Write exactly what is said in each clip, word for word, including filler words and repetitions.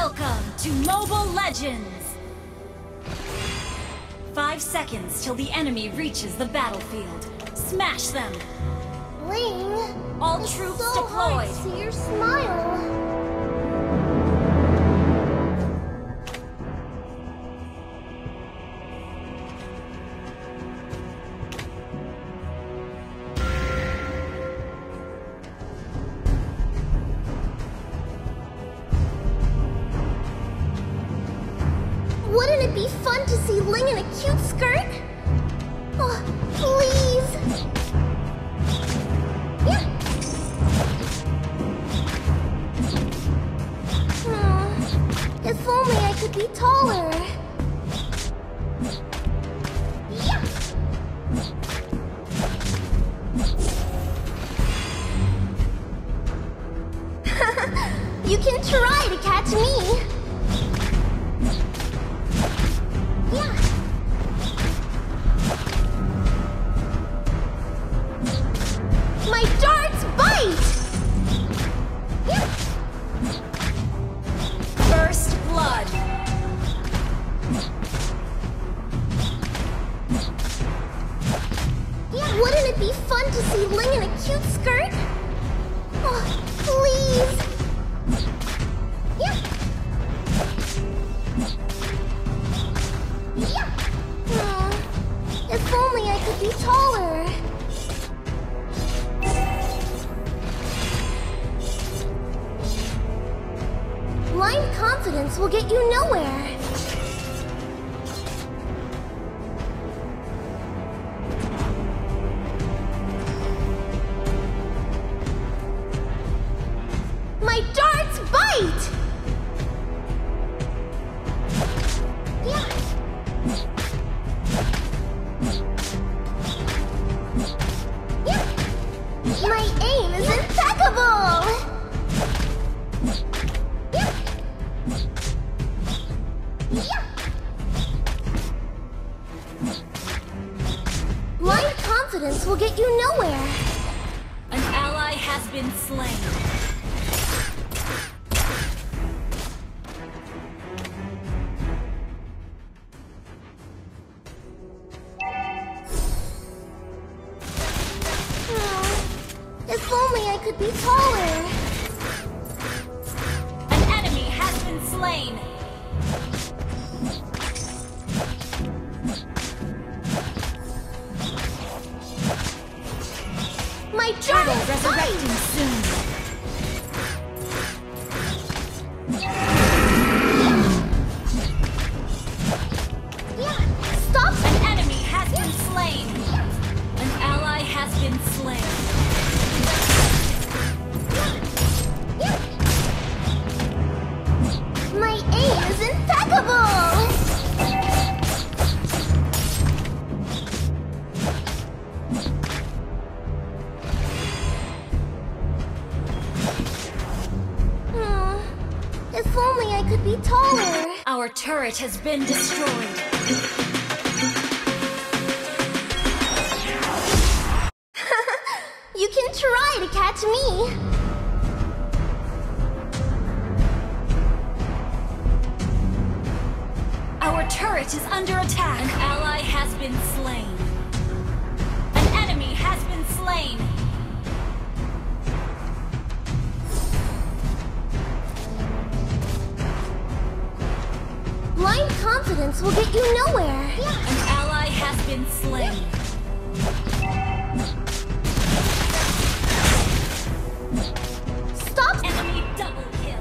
Welcome to Mobile Legends! Five seconds till the enemy reaches the battlefield. Smash them! Ling, All it's troops so hard deployed! to see your smile. Wouldn't it be fun to see Ling in a cute skirt? Oh, please! Yeah. Hmm. If only I could be taller. Yeah. You can try to catch me. Yeah. My darts bite! Yeah. First blood! Yeah. Wouldn't it be fun to see Ling in a cute skirt? Oh, please! Yeah. Yeah. Hmm. If only I could be taller. Blind confidence will get you nowhere. My darts bite! Yeah. Yeah. My aim is impeccable! Yeah. Yeah. Blind confidence will get you nowhere. An ally has been slain. Hmm. If only I could be taller. An enemy has been slain. My Turtle darts resurrecting bite! soon. Yeah. Stop! An enemy has been slain. An ally has been slain. Yeah. My aim is impeccable! Hmm. If only I could be taller. Our turret has been destroyed. You can try to catch me. Our turret is under attack. An ally has been slain. An enemy has been slain. Blind confidence will get you nowhere. Yeah. An ally has been slain. Stop! Enemy double kill.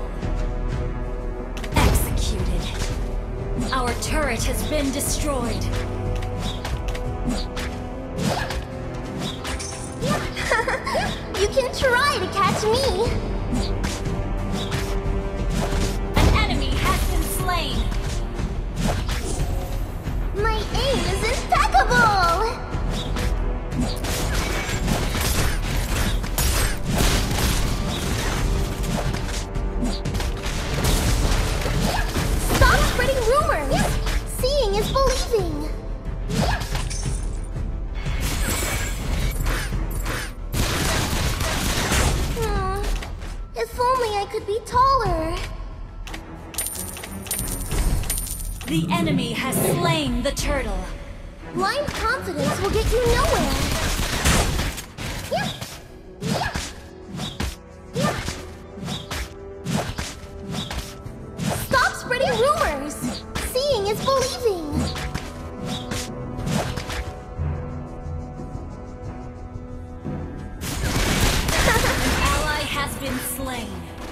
Executed. Our turret has been destroyed. Yeah. You can try to catch me. An enemy has been slain. My aim is impeccable! Stop spreading rumors! Seeing is believing! Hmm. If The enemy has slain the turtle. Blind confidence will get you nowhere. Yeah. Yeah. Yeah. Stop spreading rumors. Seeing is believing. An ally has been slain.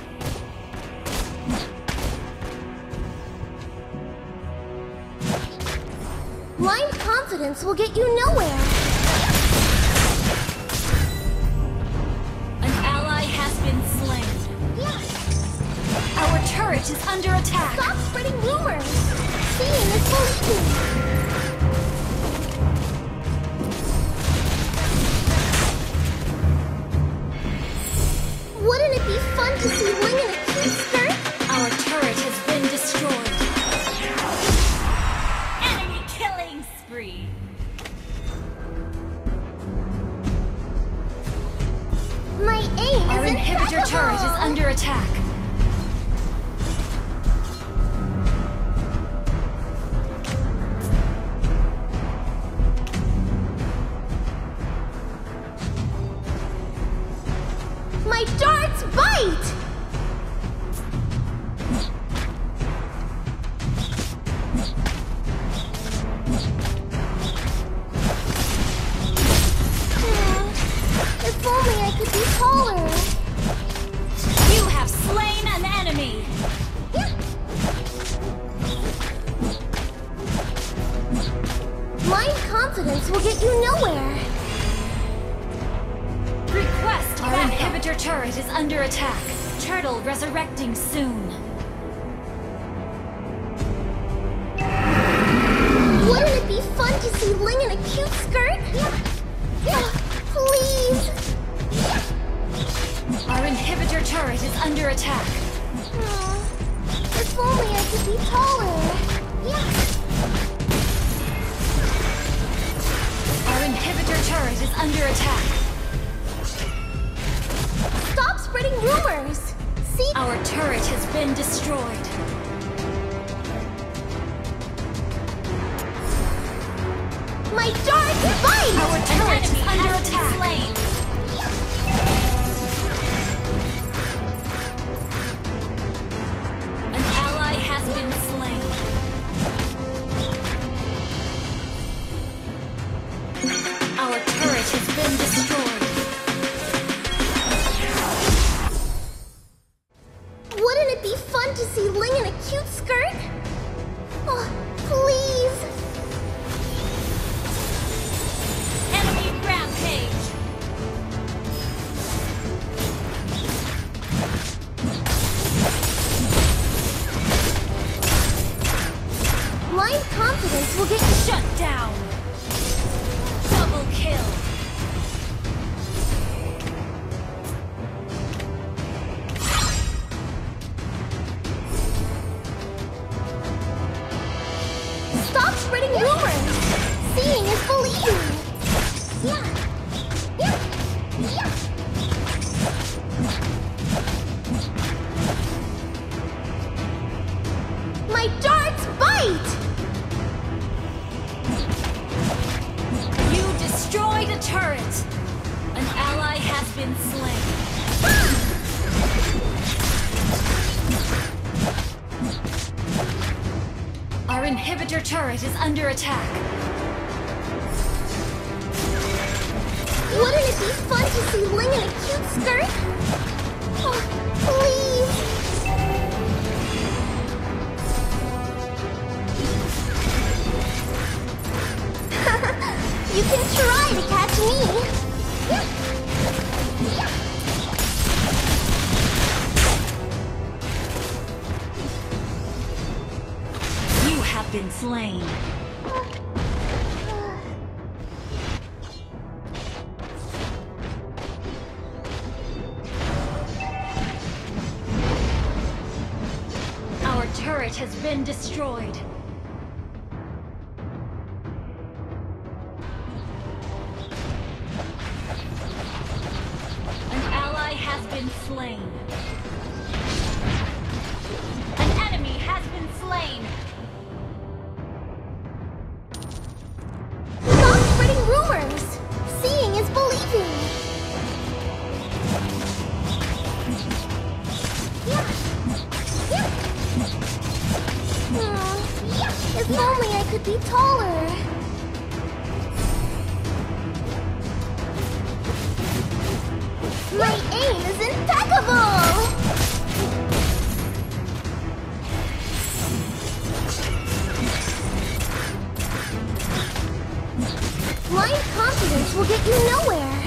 Blind confidence will get you nowhere. An ally has been slain. Yeah. Our turret is under attack. Stop spreading rumors. Seeing is believing. Wouldn't it be fun to see Ling in a cute skirt? Our turret has been destroyed. Enemy killing spree. My aim Our is inhibitor impeccable. turret is under attack. My darts bite! Hmm, if only I could be taller. You have slain an enemy. Blind confidence will get you nowhere. Request Our backup. Inhibitor turret is under attack. Turtle resurrecting soon. Wouldn't it be fun to see Ling in a cute skirt? Yeah. Yeah. Please. Our inhibitor turret is under attack. Hmm, if only I could be taller. Yeah. Our inhibitor turret is under attack. Stop spreading rumors. See? Our turret has been destroyed. My darts bite! Our turret is under attack. Slain. An ally has been slain. Our turret has been destroyed. Wouldn't it be fun to see Ling in a cute skirt? Oh, please. Enemy rampage. Blind confidence will get you Shut down. Double kill. Stop spreading rumors. Seeing is believing. Yeah. Yeah. Yeah. My darts bite! You destroyed a turret. An ally has been slain. Our inhibitor turret is under attack. Wouldn't it be fun to see Ling in a cute skirt? Oh, please. You can try to catch me. You have been slain. Our turret has been destroyed. An ally has been slain. An enemy has been slain. If only I could be taller. My aim is impeccable! Blind confidence will get you nowhere.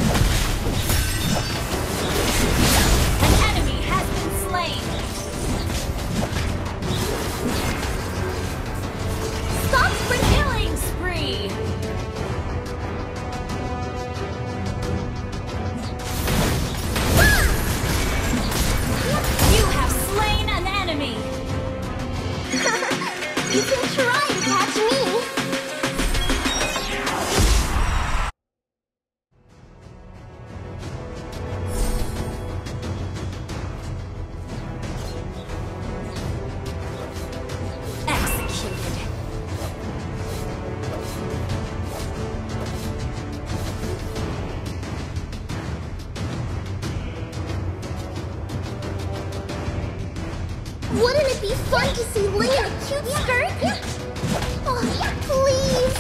An enemy has been slain. Stop for Killing spree. You have slain an enemy. You can try to catch me. Executed. Wouldn't it be fun to see Ling in a cute skirt? Oh, please!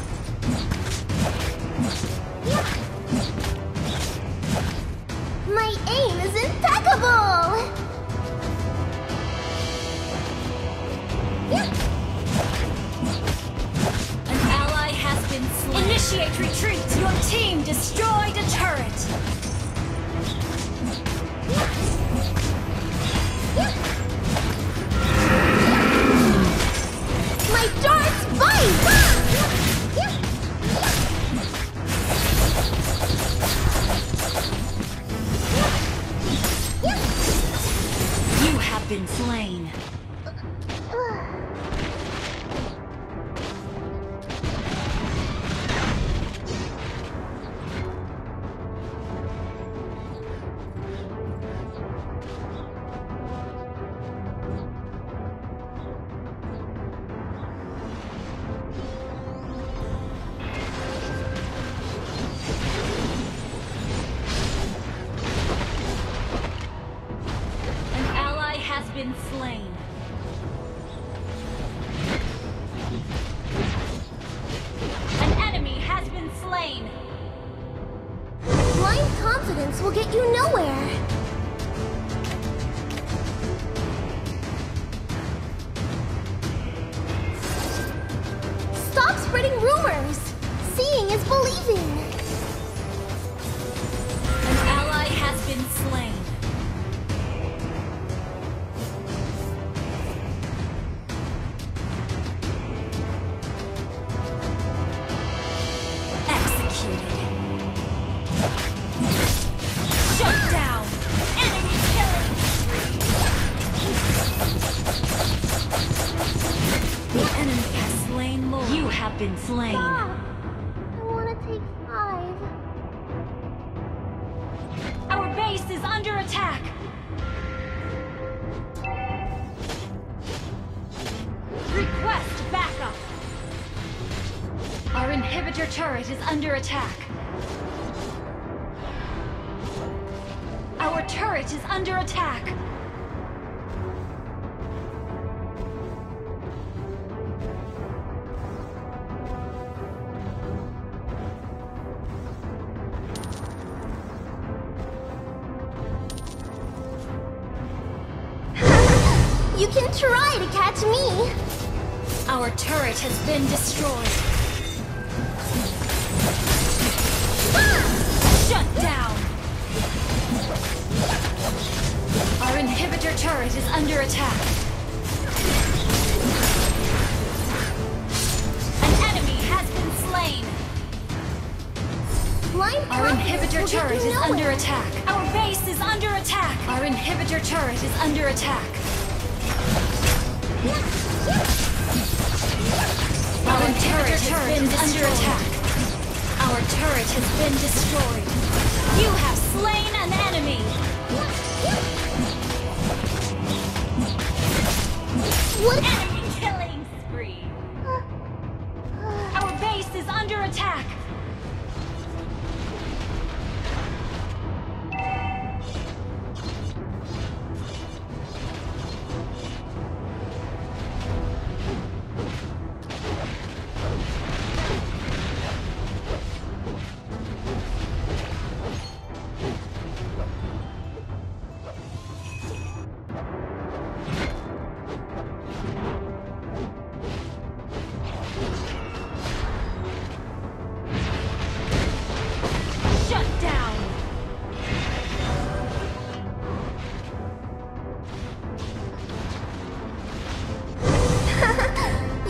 My aim is impeccable! An ally has been slain. Initiate retreat. Your team destroyed a turret. My darts bite! You have been slain. An ally has been slain. An enemy has been slain. Blind confidence will get you nowhere. Stop spreading rumors! Seeing is believing! An ally has been slain. Executed. Shut down. Enemy killing. The enemy has slain more. You have been slain. Stop! I want to take five. Our base is under attack. Request backup. Our inhibitor turret is under attack. Our turret is under attack. You can try to catch me! Our turret has been destroyed. Shut down! Our inhibitor turret is under attack. An enemy has been slain. Blind Our confidence inhibitor will get turret you is nowhere. under attack. Our base is under attack. Our inhibitor turret is under attack. Our turret has been under attack. Our turret has been destroyed. You have slain an enemy. What? Enemy killing spree. Our base is under attack.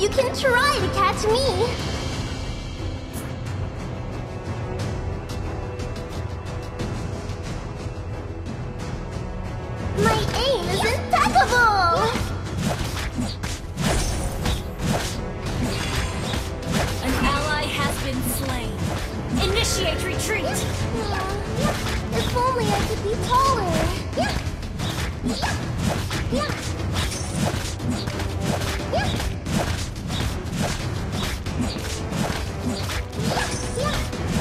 You can try to catch me. My aim is impeccable! An ally has been slain. Initiate retreat! Uh, if only I could be taller. Yeah. Yeah. Yeah. Yeah. Yeah.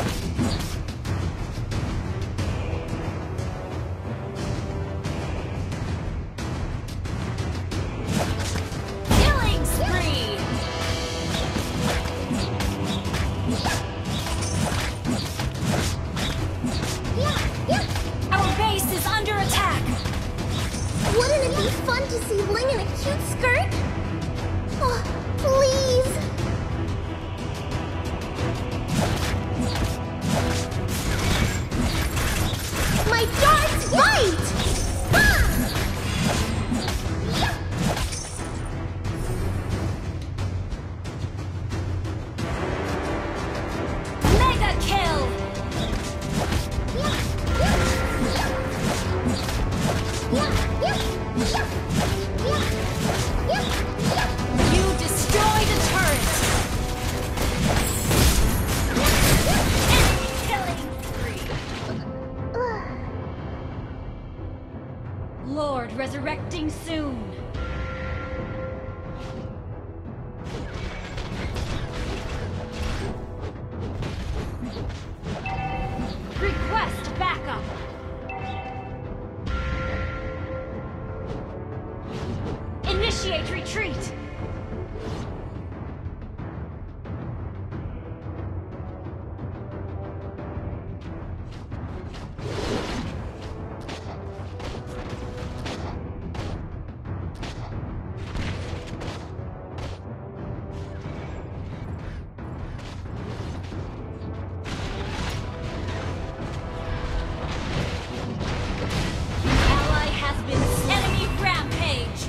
Killing spree! Our base is under attack! Wouldn't it be fun to see Ling in a cute skirt? Oh, please! My darts bite! Ah! Mega kill! You destroyed a turret! Enemy killing spree! Lord resurrecting soon! Request backup! Initiate retreat! Ally has been enemy rampage!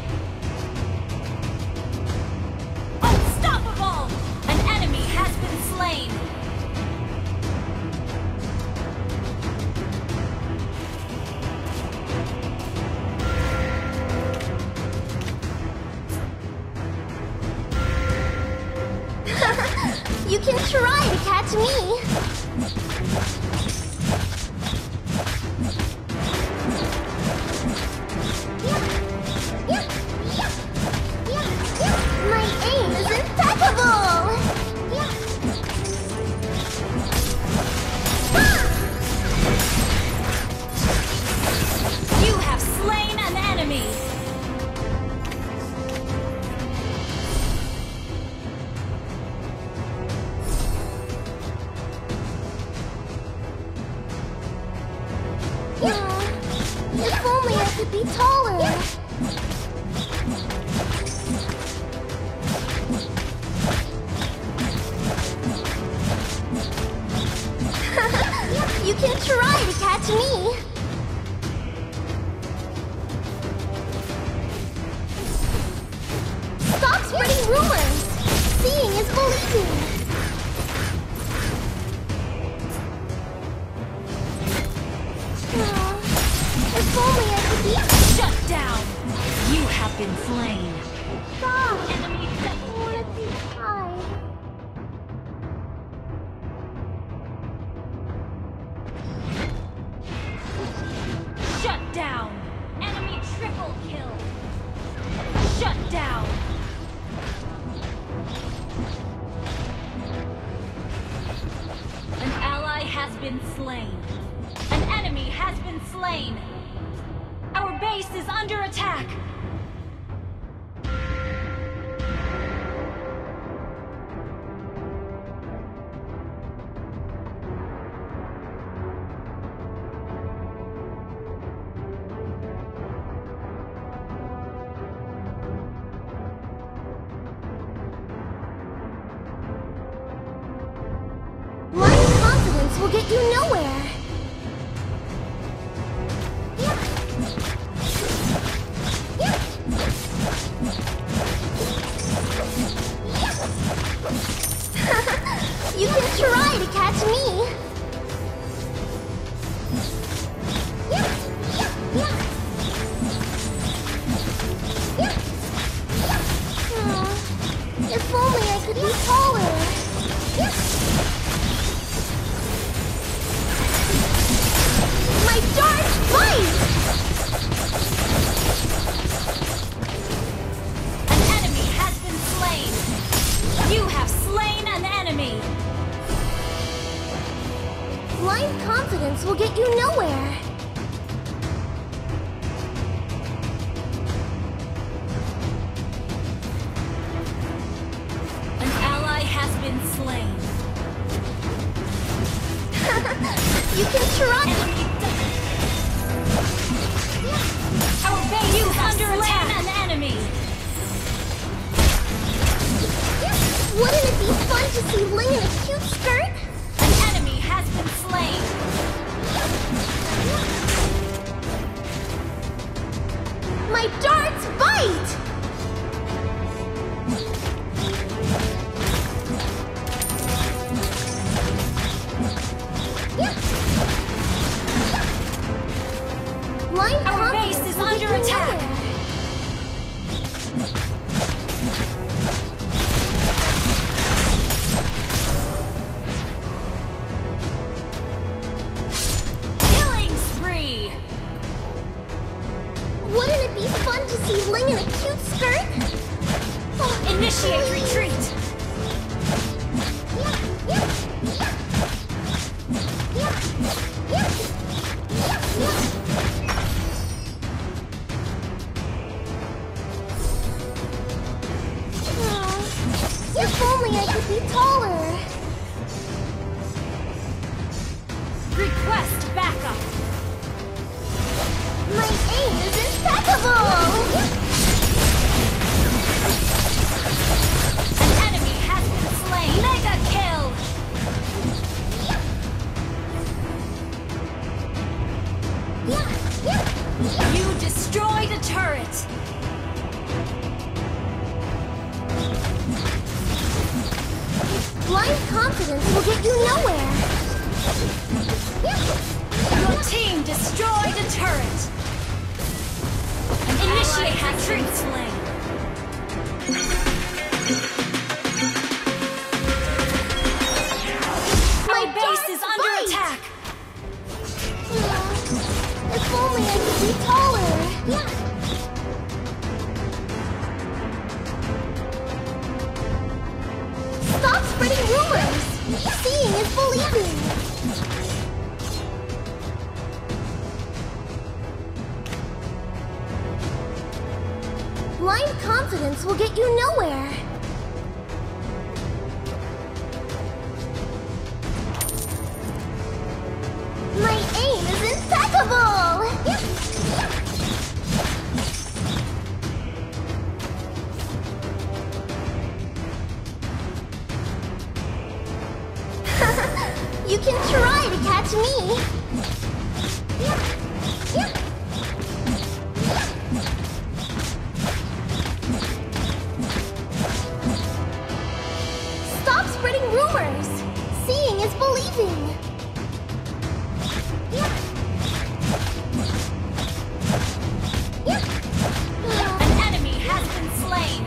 Unstoppable! An enemy has been slain! You can try to catch me. My aim is impeccable! You have slain an enemy! If only I could be taller. You can try to catch me. Stop spreading rumors. Seeing is believing. If only I could be... Shut down! You have been slain! Stop! Enemy I double want kill! to be high. Shut down! Enemy triple kill! Shut down! An ally has been slain. An enemy has been slain. Our base is under attack. Blind confidence will get you nowhere. Yeah. Yeah. If only I could be taller. My dark bite! An enemy has been slain. You have slain an enemy. Blind confidence will get you nowhere. An ally has been slain. You can try. Our base is under attack. An enemy. Wouldn't it be fun to see Ling in a cute skirt? An enemy has been slain. My darts bite! Blind Our confidence base is will under get you attack. nowhere. Killing spree. Wouldn't it be fun to see Ling in a cute skirt? Oh, Initiate please. retreat. Aw, if only I could be taller. Request backup. My aim is impeccable! An enemy has been slain. Mega kill. You destroyed a turret. Blind confidence will get you nowhere. Your team destroyed a turret. An Initiate has been slain. My Our base is dark under bite. attack. Yeah. If only I could be taller. Yeah. Stop spreading rumors. Seeing is believing. Blind confidence will get you nowhere. My aim is impeccable! You can try to catch me! Stop spreading rumors! Seeing is believing! An enemy has been slain.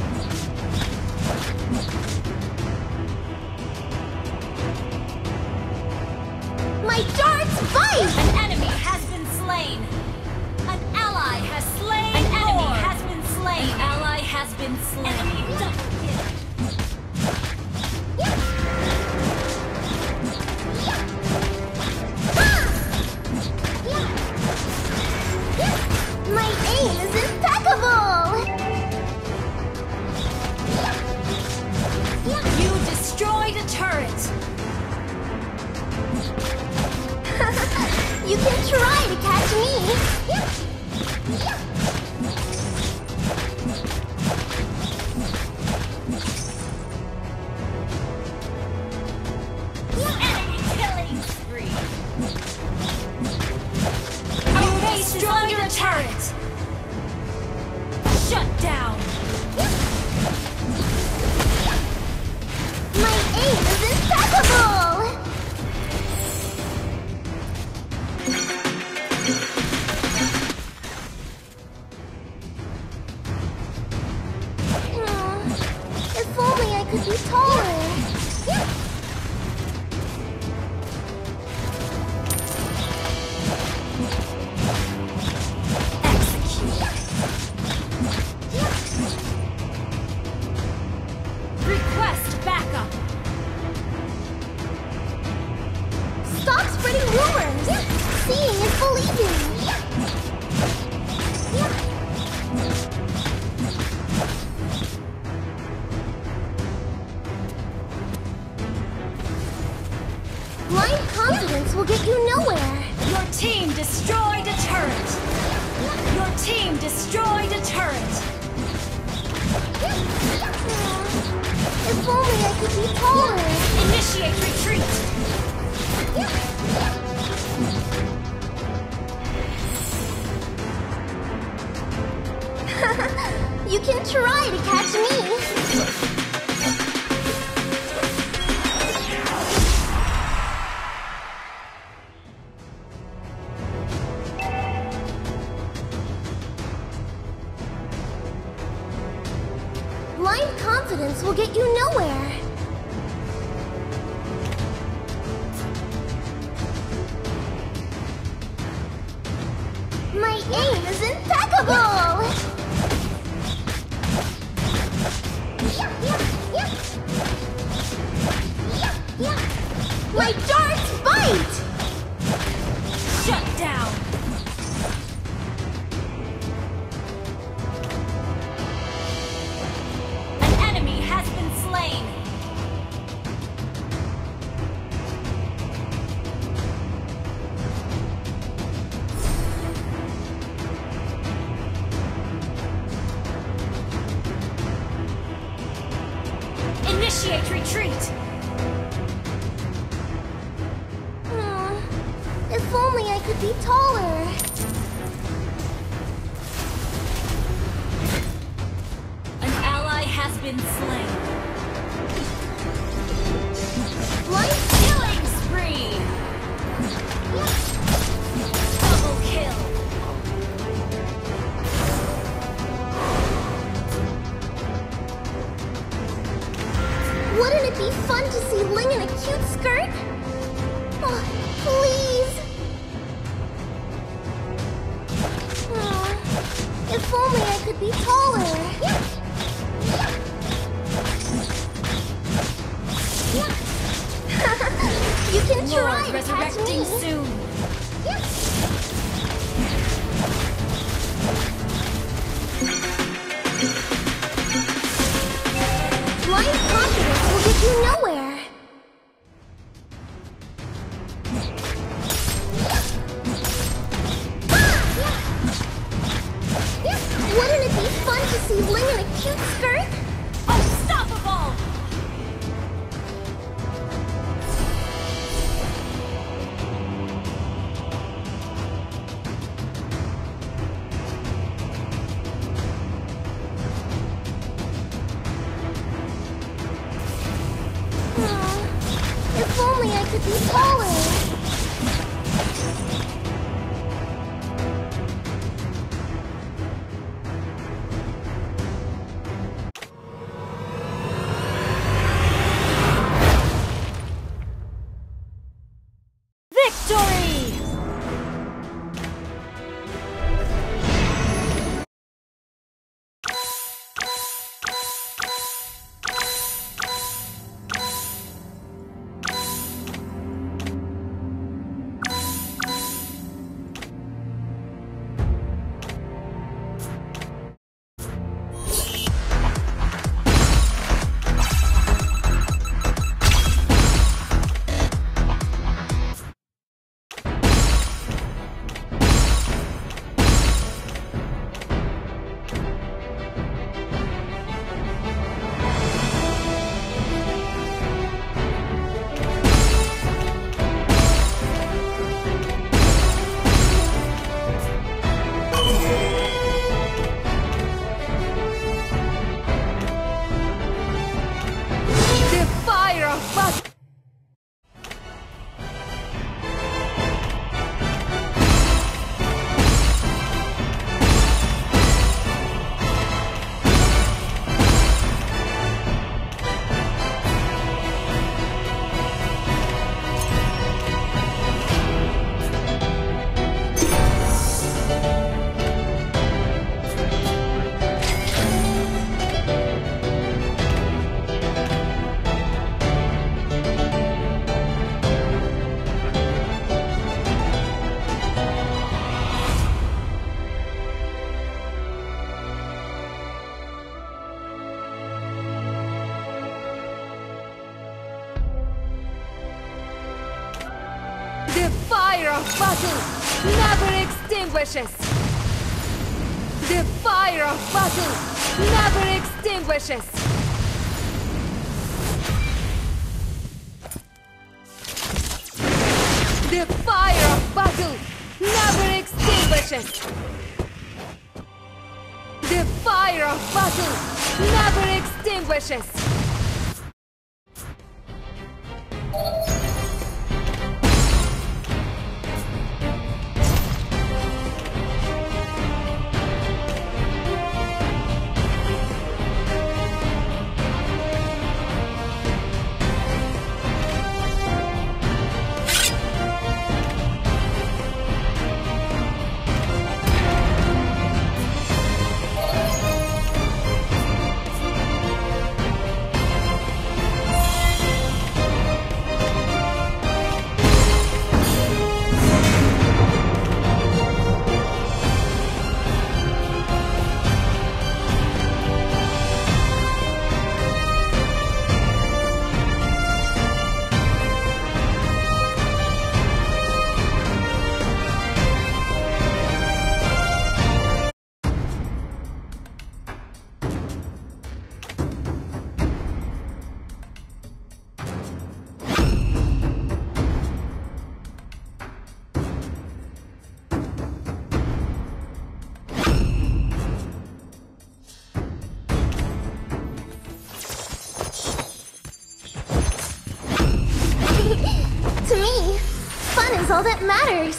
My darts bite! An enemy has been slain. An ally has slain. An enemy has been slain. An ally has been slain. Enemy double kill. My aim is impeccable! You destroyed a turret. You can try to catch me! Enemy killing spree. Our base is under a turret. Shut down. My aim is impeccable! Hmm, if could be taller. Request backup. Stop spreading rumors. Seeing is believing. Blind confidence will get you nowhere. Your team destroyed a turret. Your team destroyed a turret. If only I could be taller. Initiate retreat. You can try to catch me. Blind confidence will get you nowhere. My aim is impeccable! My darts bite! Shut down. An enemy has been slain. Initiate retreat. Hmm. If only I could be taller. An ally has been slain. Blind Killing spree. Double kill. Wouldn't it be fun to see Ling in a cute skirt? Oh, please! Oh, if only I could be taller. You can try Lord to catch resurrecting me. soon. Blind confidence will get you nowhere. Wouldn't it be fun to see Ling in a cute skirt? Unstoppable. Oh, if only I could be taller. Victory! The fire of battle never extinguishes! The fire of battle never extinguishes! The fire of battle never extinguishes! The fire of battle never extinguishes! To me, fun is all that matters.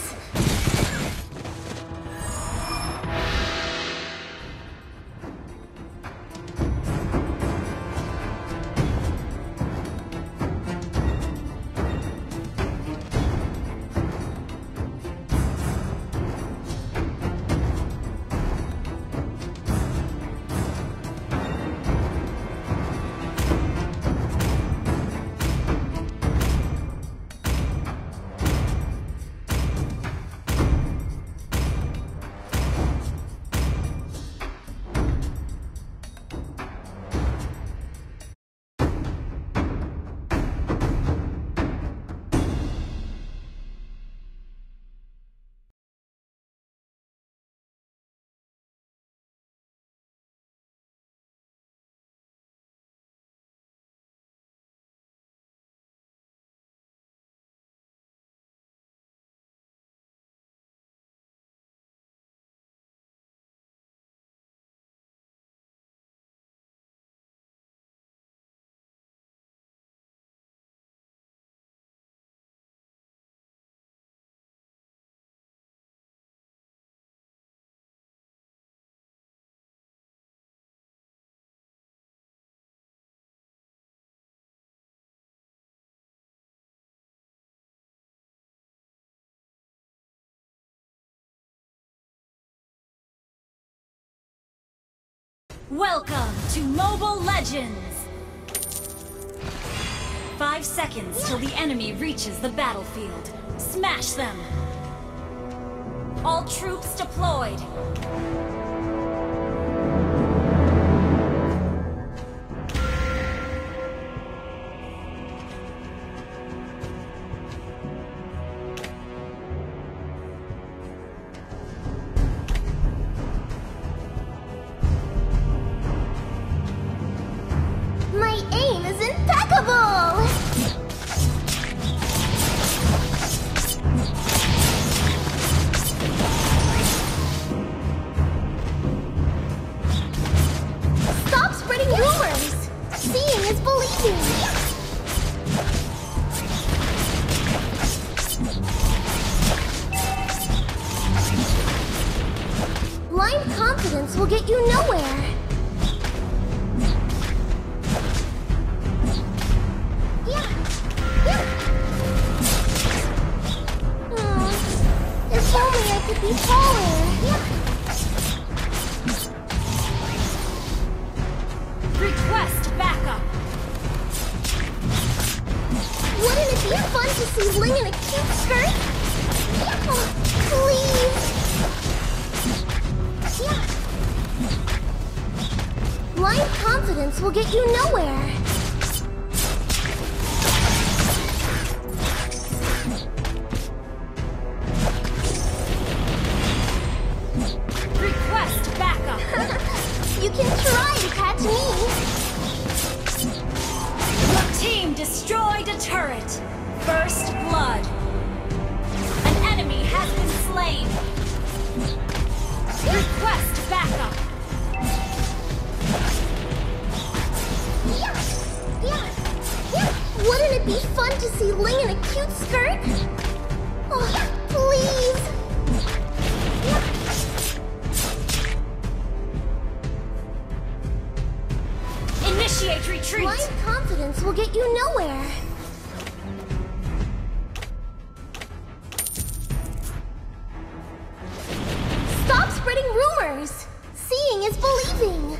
Welcome to Mobile Legends! Five seconds till the enemy reaches the battlefield. Smash them! All troops deployed! My aim is impeccable! Stop spreading rumors! Seeing is believing! Blind confidence will get you nowhere! If only I could be taller. Request backup! Wouldn't it be fun to see Ling in a cute skirt? Oh, please. Blind confidence will get you nowhere. can try to catch me. Your team destroyed a turret. First blood. An enemy has been slain. Request backup. Yeah, yeah, yeah. Wouldn't it be fun to see Ling in a cute skirt? Oh, please. Initiate retreat. Blind confidence will get you nowhere. Stop spreading rumors. Seeing is believing.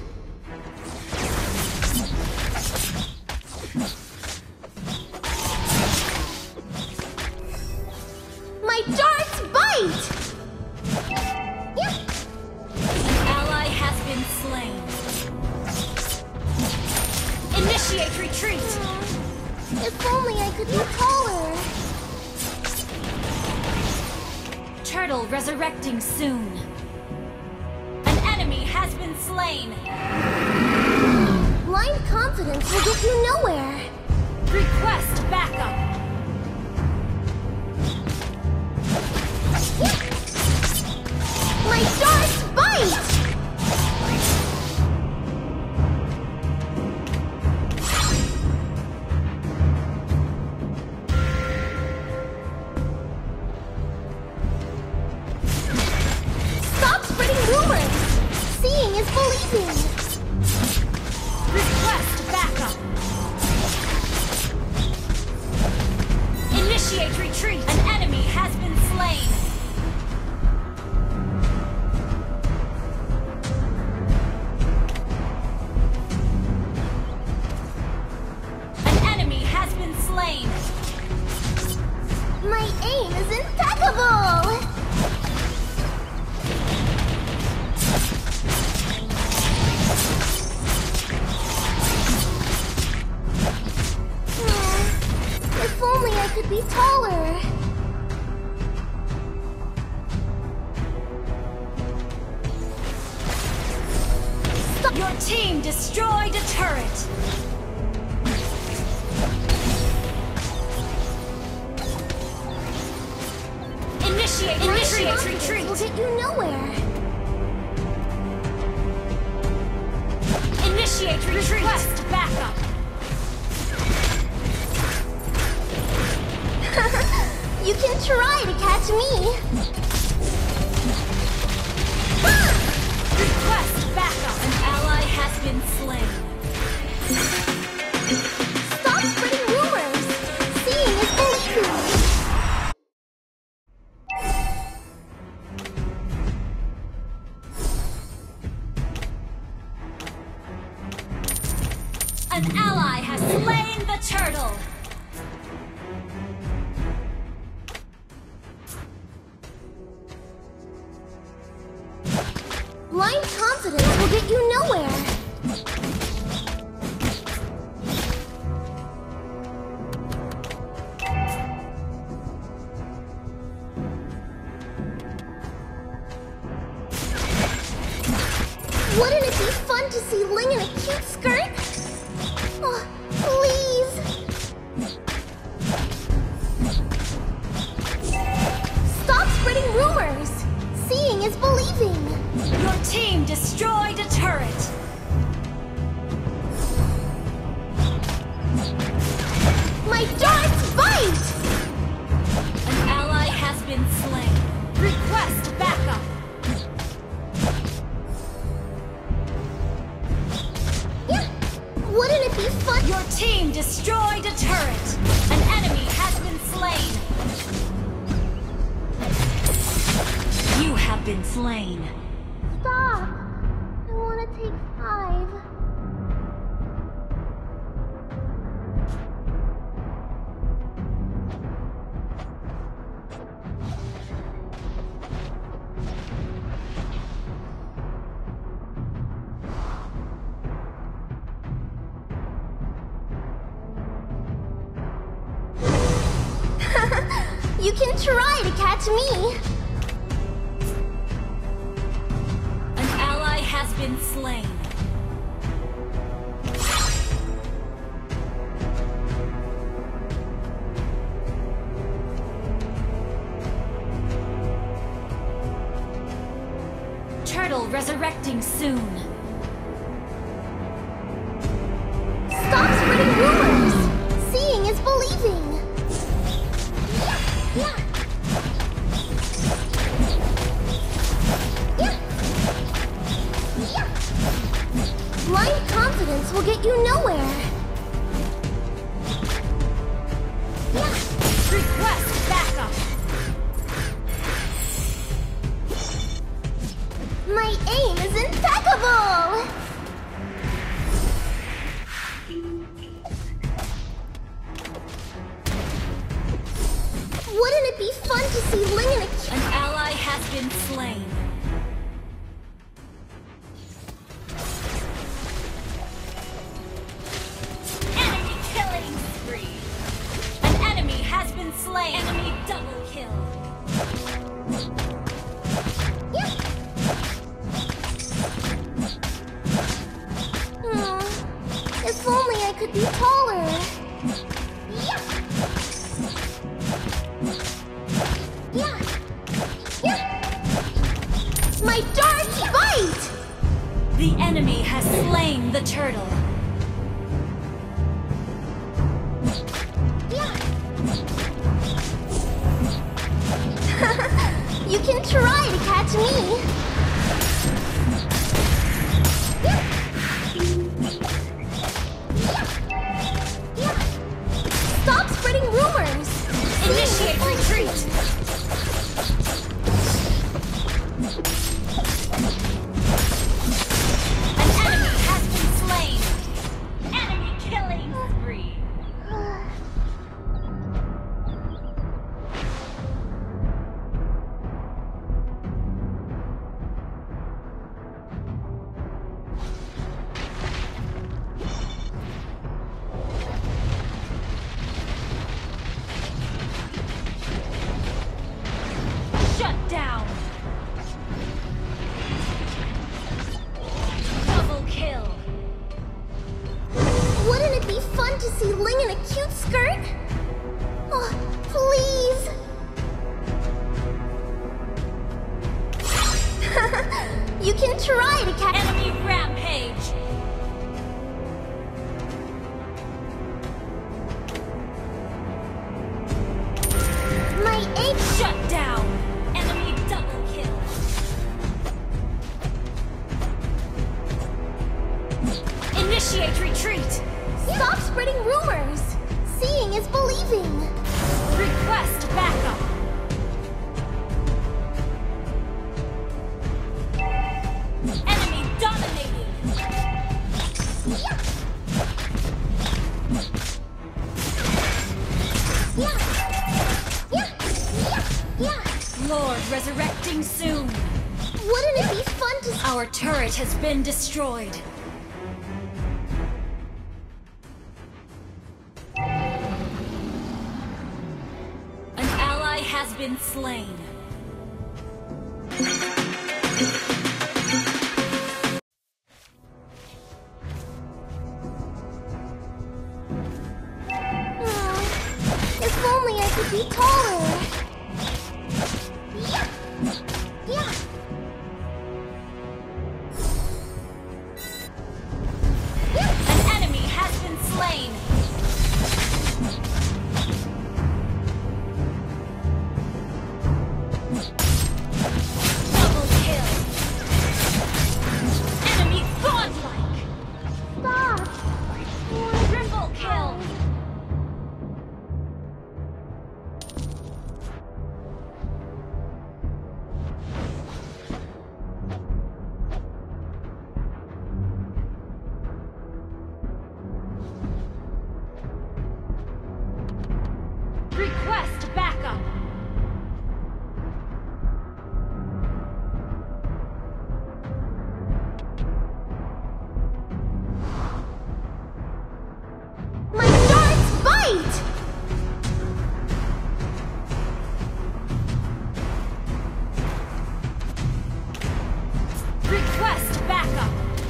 My darts bite! Yeah. An ally has been slain. Initiate retreat. If only I could be taller. Turtle resurrecting soon. An enemy has been slain. Blind confidence will get you nowhere. Request backup. My darts bite! Stop spreading rumors! Seeing is believing! Request backup. Initiate retreat. An enemy has been slain. An enemy has been slain. My aim is impeccable! If only I could be taller. Stop. Your team destroyed a turret. Initiate, initiate retreat. Will get you nowhere. Initiate retreat. Request backup. You can try to catch me. Request backup. An ally has been slain. Stop spreading rumors. Seeing is believing. An ally has slain the turtle. Blind confidence will get you nowhere. Wouldn't it be fun to see Ling in a cute skirt? Oh, please. Stop spreading rumors. Seeing is believing. Your team destroyed a turret. My darts bite! An ally has been slain. Request backup. Yeah. Wouldn't it be fun? Your team destroyed a turret. An enemy has been slain. You have been slain. Stop. I want to take five. You can try to catch me. An ally has been slain. resurrecting soon. Stop spreading rumors! Seeing is believing! Yeah, yeah. Yeah. Yeah. Blind confidence will get you nowhere. Yeah. Request backup! My aim is impeccable! Wouldn't it be fun to see Ling in a... An ally has been slain. Enemy killing spree. An enemy has been slain. Enemy double kill. Yeah. Hmm. If only I could be taller. Yeah. Yeah. Yeah. My darts bite! The enemy has slain the turtle. Yeah. You can try to catch me. Yeah. Yeah. Stop spreading rumors. Initiate retreat. An enemy has been slain. Enemy killing spree. Shut down. Double kill. Wouldn't it be fun to see Ling in a cute skirt? Oh, please. You can try to catch... Enemy rampage. My aim... Shut down. Enemy double kill. Initiate retreat. Stop spreading rumors. Seeing is believing. Request backup. Enemy dominated. Yeah. Yeah. Yeah. Yeah. Yeah. Lord resurrecting soon. Wouldn't it be fun to... Our turret has been destroyed. An ally has been slain. Hmm. If only I could be taller. Yeah. Yeah. An enemy has been slain. Double kill. Enemy godlike. Stop. Triple kill. Request backup. My darts bite! Request backup.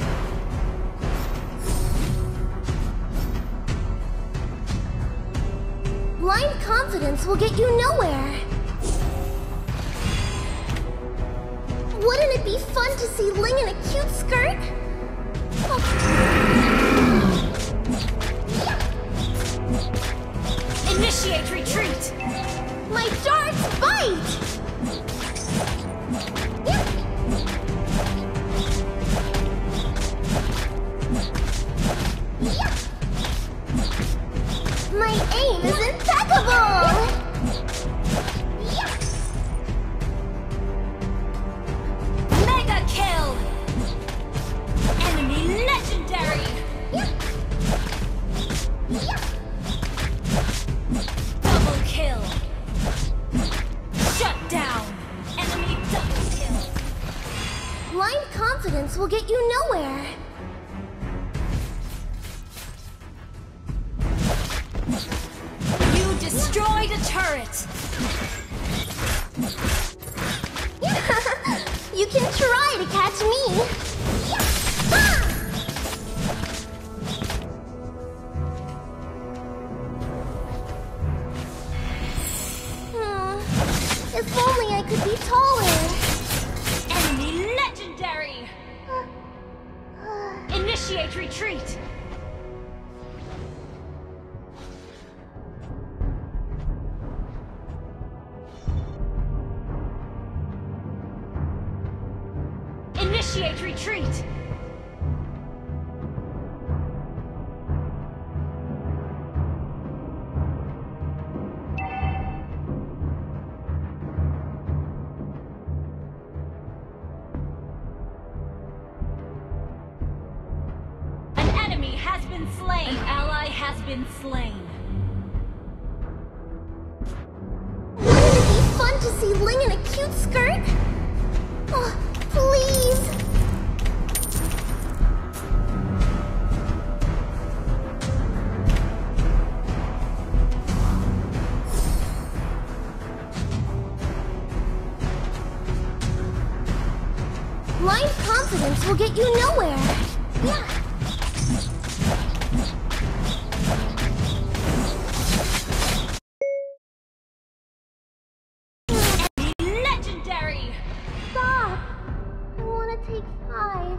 Blind confidence will get you nowhere. Wouldn't it be fun to see Ling in a cute skirt? Oh. Initiate retreat! My darts bite! My aim is impeccable! Mega kill! Enemy legendary! Double kill! Shut down! Enemy double kill! Blind confidence will get you nowhere. You destroyed a turret! You can try to catch me. Hmm. If only I could be taller. Enemy legendary! Initiate retreat! Initiate retreat! An enemy has been slain! An ally has been slain! Wouldn't it be fun to see Ling in a cute skirt? Oh, please! Blind confidence will get you nowhere. Yeah. Legendary! Stop! I want to take five.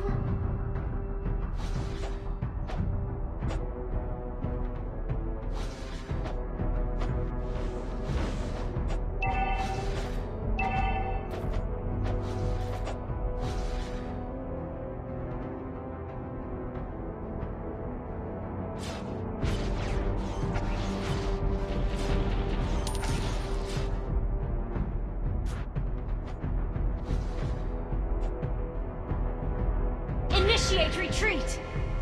Initiate retreat!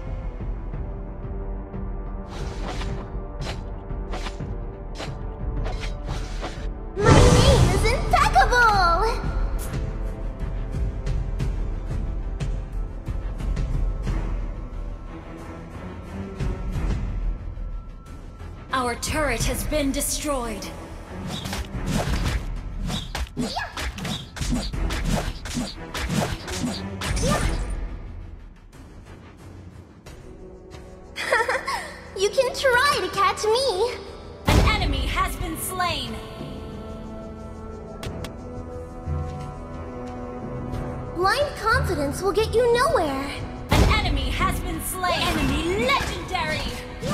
My aim is impeccable! Our turret has been destroyed. You can try to catch me. An enemy has been slain. Blind confidence will get you nowhere. An enemy has been slain. Enemy legendary.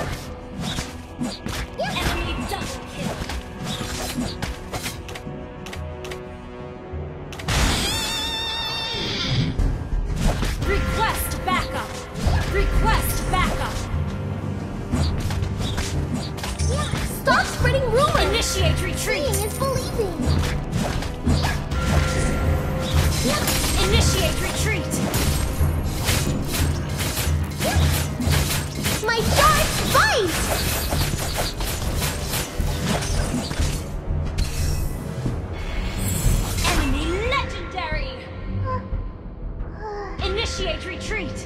Enemy double kill. Request backup. Request backup. Stop spreading rumors. Initiate retreat. Seeing is believing. Initiate retreat. My darts bite. Enemy legendary. Initiate retreat.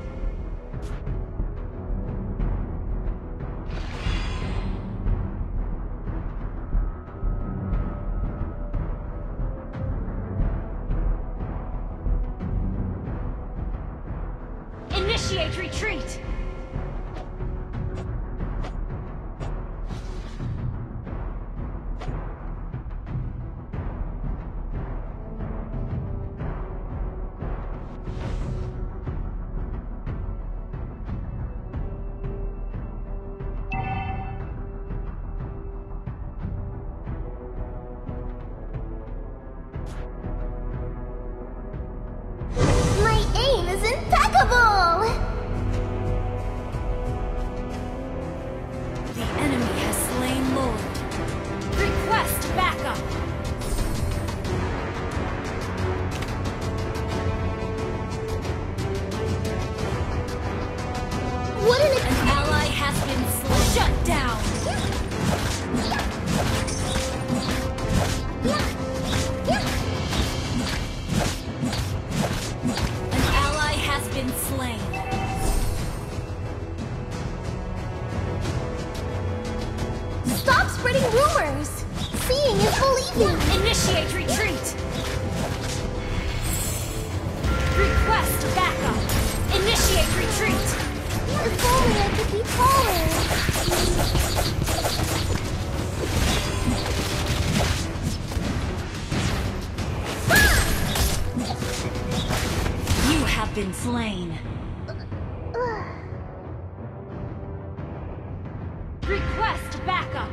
Initiate retreat! spreading rumors! Seeing is believing! Initiate retreat! Request backup! Initiate retreat! If only I could be taller! You have been slain. Request backup!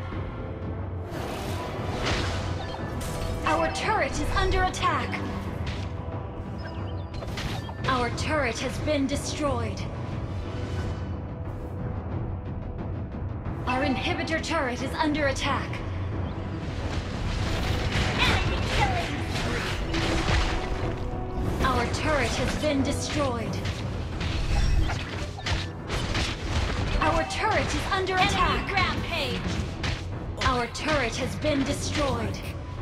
Our turret is under attack! Our turret has been destroyed. Our inhibitor turret is under attack. Enemy killing! Our turret has been destroyed. Our turret is under attack. Enemy rampage! Our turret has been destroyed.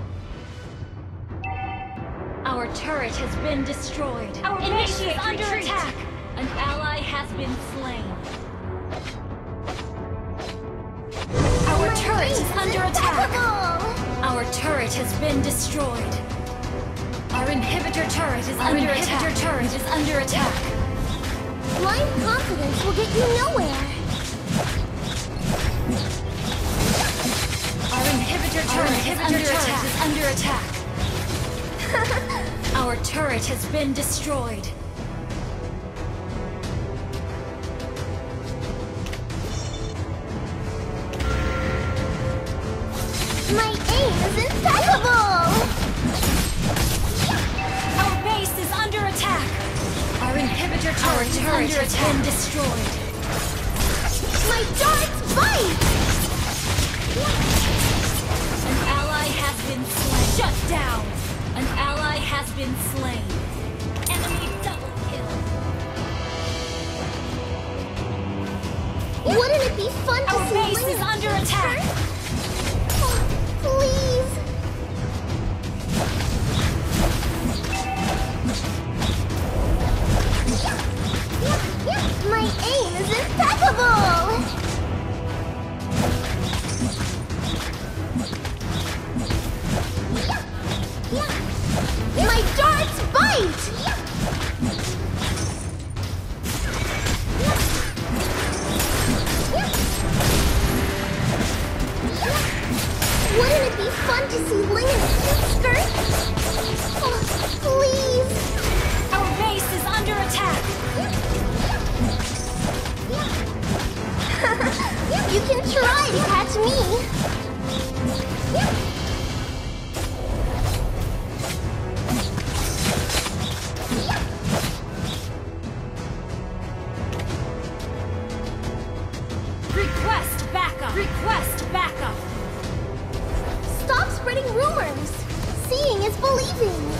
Our turret has been destroyed. Our initiate is under retreat. Attack. An ally has been slain. Our My turret is under attack. impeccable! Our turret has been destroyed. Our inhibitor turret is Our under attack. Our inhibitor turret is under attack. Blind confidence will get you nowhere! Our inhibitor turret, is, under turret is under attack. Our turret has been destroyed. My aim is impeccable! Our base is under attack. Our inhibitor turret, is under has attack. been destroyed. My darts bite! An ally has been slain. Shut down! An ally has been slain. Enemy double kill. Wouldn't it be fun to Our see base Link is under attack. Oh, please! My aim is impeccable! My darts bite! Wouldn't it be fun to see Ling in a cute skirt? Oh, please! Our base is under attack. You can try to catch me! Request backup. Request backup. Stop spreading rumors! Seeing is believing!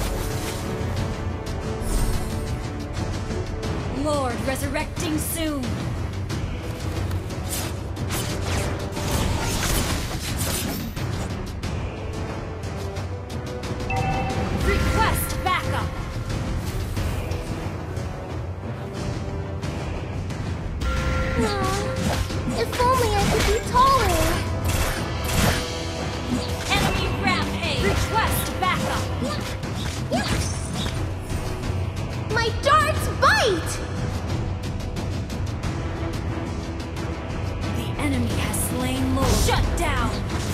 Lord resurrecting soon. Request backup. Aw, if only I could be taller! Enemy rampage. Request backup. My darts bite! The enemy has slain Lord. Shut down.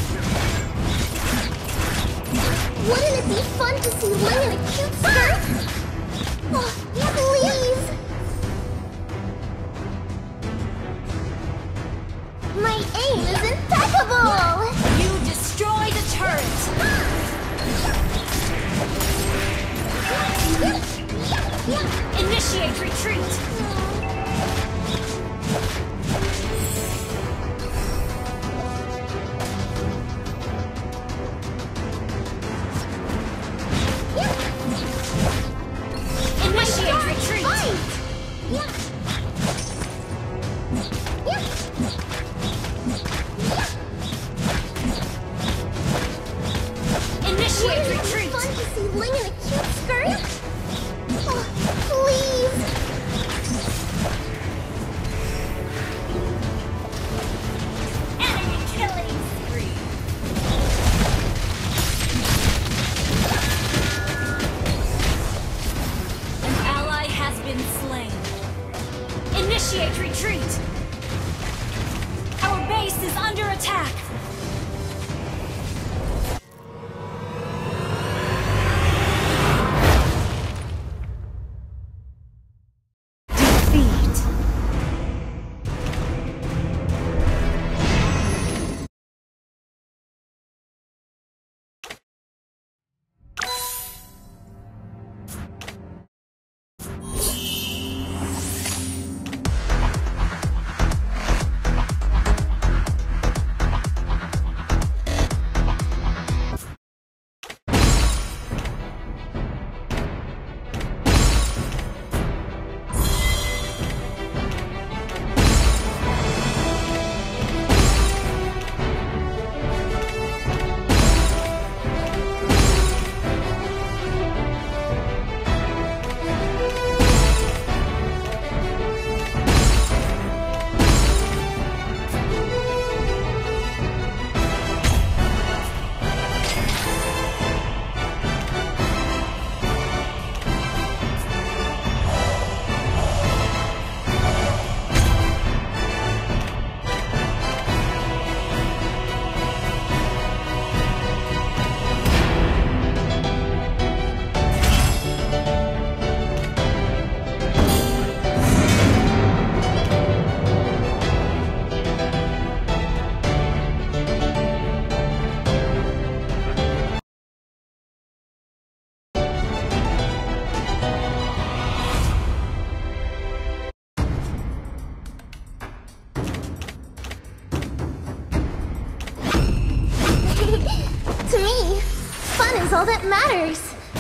Wouldn't it be fun to see Ling in a cute skirt? Oh, please! My aim is impeccable! You destroy the turret. Initiate retreat. Initiate retreat. Initiate Wouldn't it be retreat. fun to see Ling in a cute skirt? Oh, please! Enemy killing spree. is under attack! To me, fun is all that matters.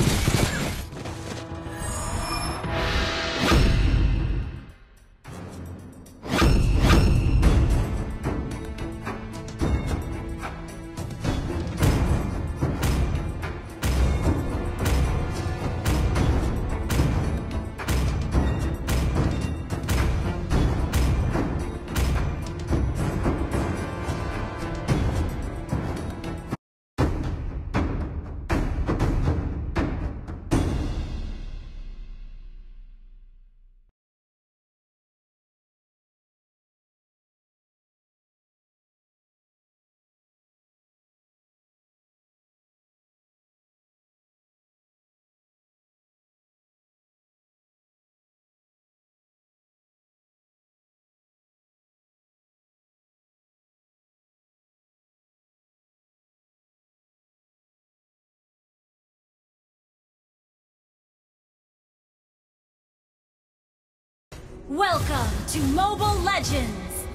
Welcome to Mobile Legends!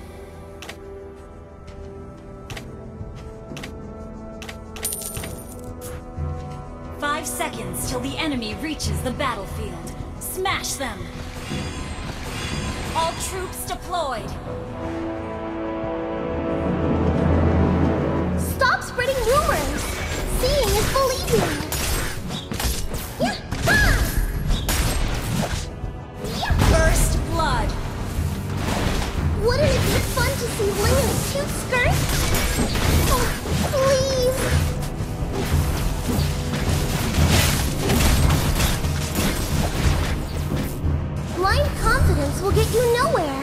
Five seconds till the enemy reaches the battlefield. Smash them! All troops deployed! Stop spreading rumors! Seeing is believing! First blood! Wouldn't it be fun to see Ling in a cute skirt? Oh, please! Blind confidence will get you nowhere.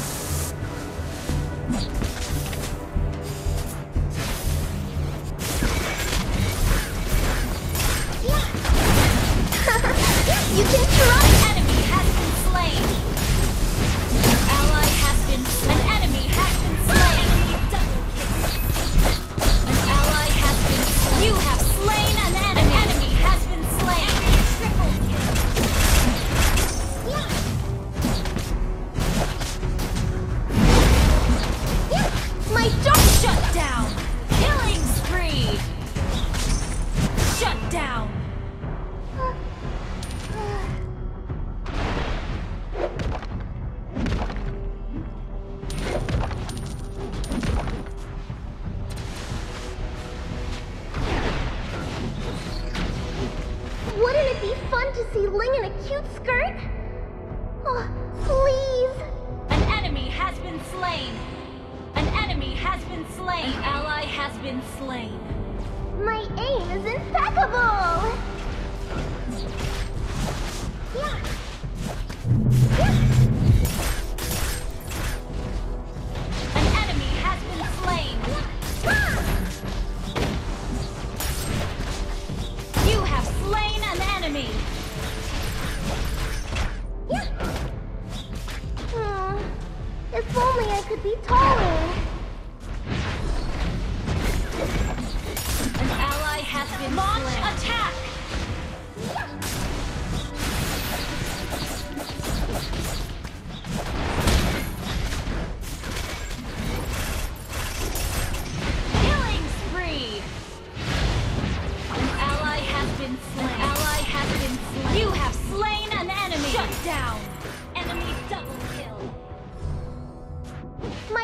You can try! An enemy has been slain! An ally has been... An enemy has been slain! An ally has been slain! You have slain an enemy! An enemy has been slain! Triple kill! My dark shut down! Killing spree! Shut down! Wouldn't it be fun to see Ling in a cute skirt? Oh, please! An enemy has been slain! An enemy has been slain! An ally has been slain! My aim is impeccable! Yeah. Yeah. An enemy has been slain!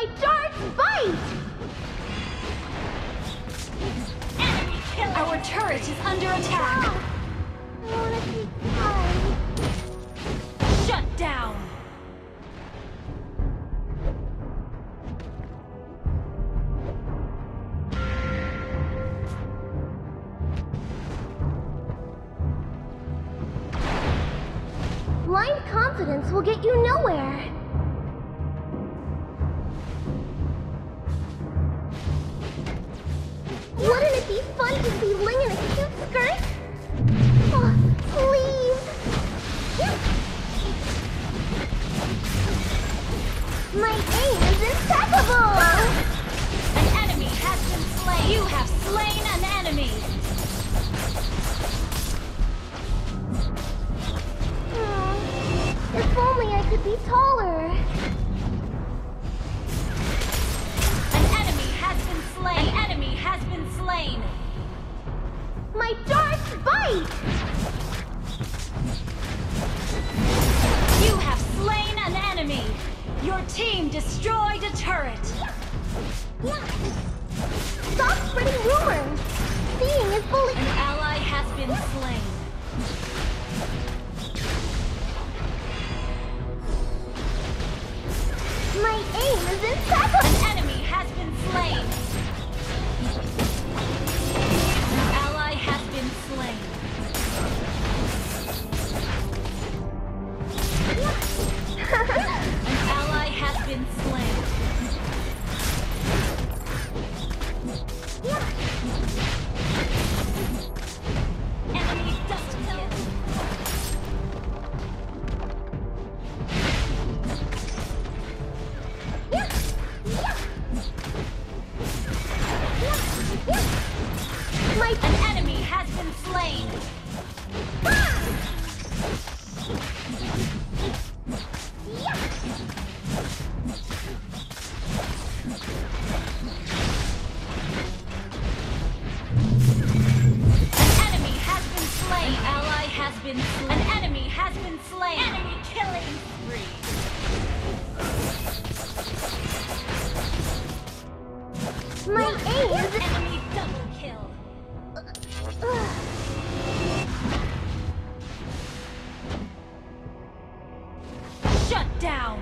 dark bite! Enemy killer! Our turret is under attack! Oh, I wanna keep flying. Shut down! Blind confidence will get you nowhere. Wouldn't it be fun to see Ling in a cute skirt? Oh, please. My aim is impeccable! An enemy has been slain! You have slain an enemy! Hmm, if only I could be taller. An enemy has been slain! An enemy has been slain! My dark bite! You have slain an enemy! Your team destroyed a turret! Stop spreading rumors! Seeing is believing! An ally has been slain. My aim is impeccable! An enemy has been slain. An ally has been slain. An ally has been slain. Enemy dust kill. My An enemy has been slain. An enemy has been slain. An ally has been slain. An enemy has been slain. Enemy killing spree. my aim is Enemy double kill. Shut down.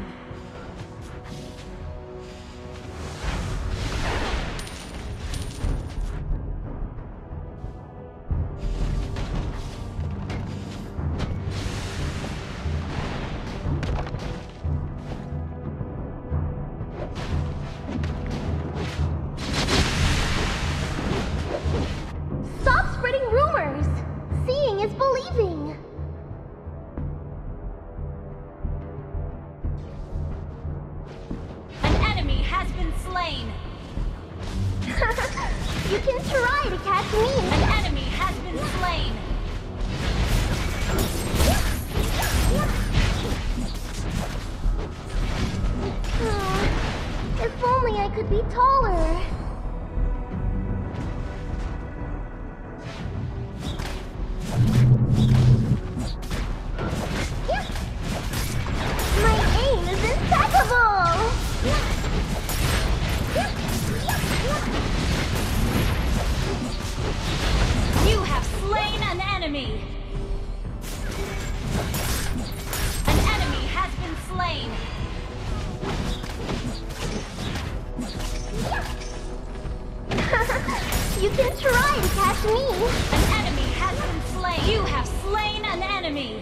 Stop spreading rumors! Seeing is believing! An enemy has been slain. You can try to catch me! An enemy has been slain. Hmm, if only I could be taller. My aim is impeccable! You have slain an enemy. An enemy has been slain. You can try to catch me! An enemy has been slain. You have slain an enemy.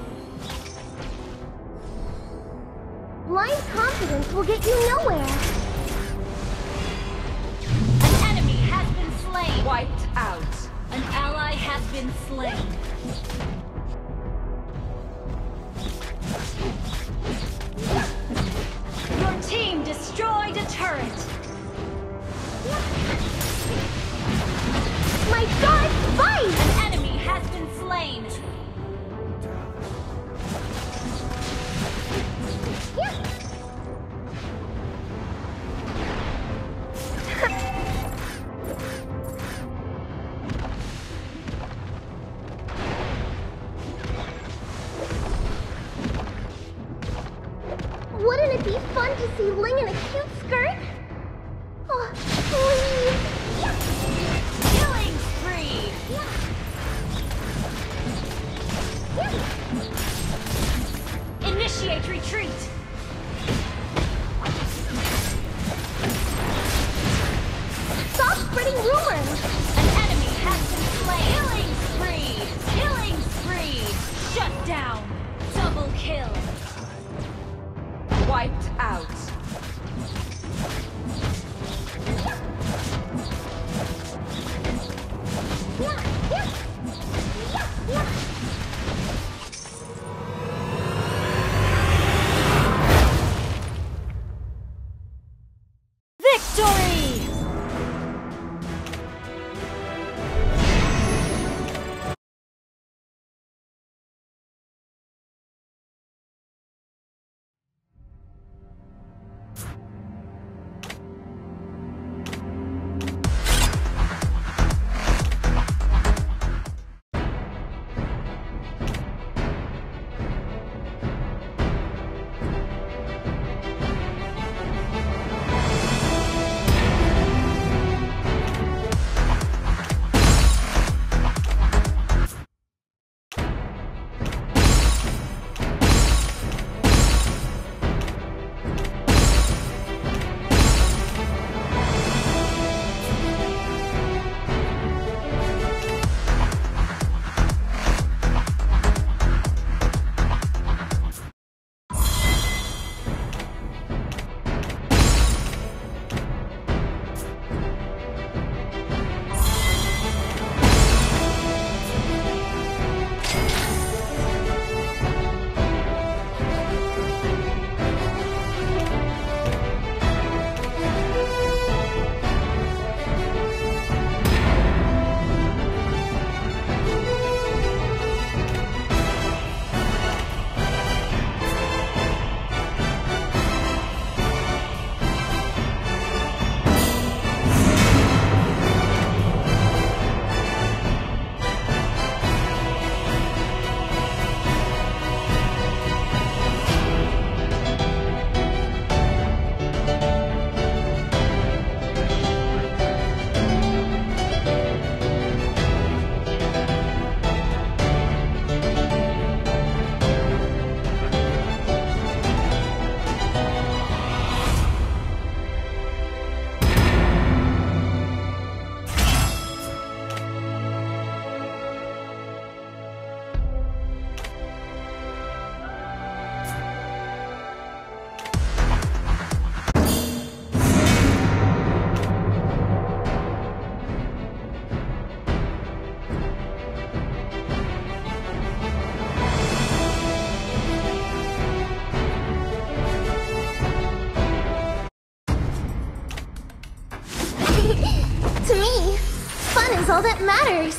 Blind confidence will get you nowhere! An enemy has been slain. Wiped out. An ally has been slain. Your team destroyed a turret. My dark bite! An enemy has been slain. Victory! To me, fun is all that matters.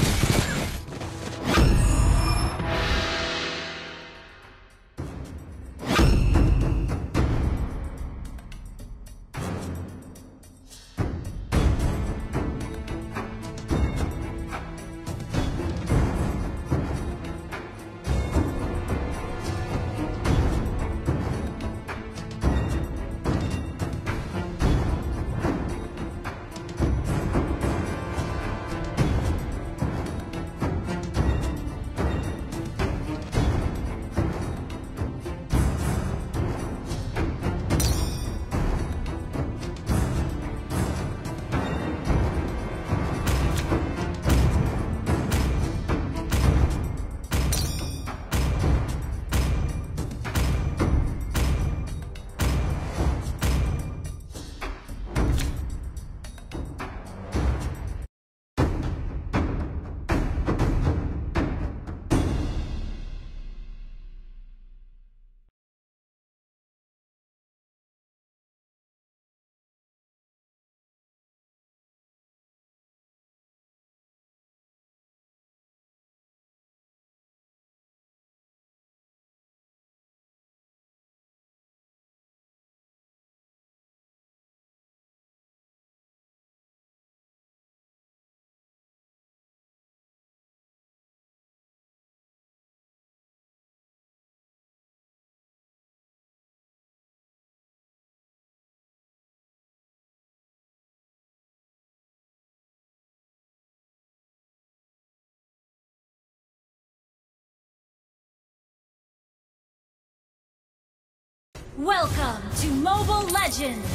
Welcome to Mobile Legends!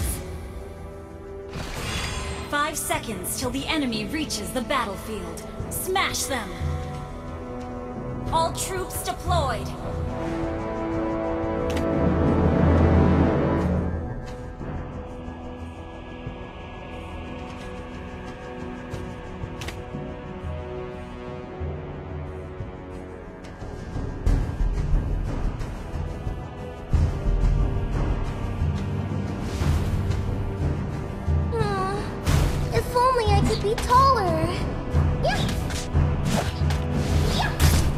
Five seconds till the enemy reaches the battlefield. Smash them! All troops deployed! could be taller. Yeah. Yeah.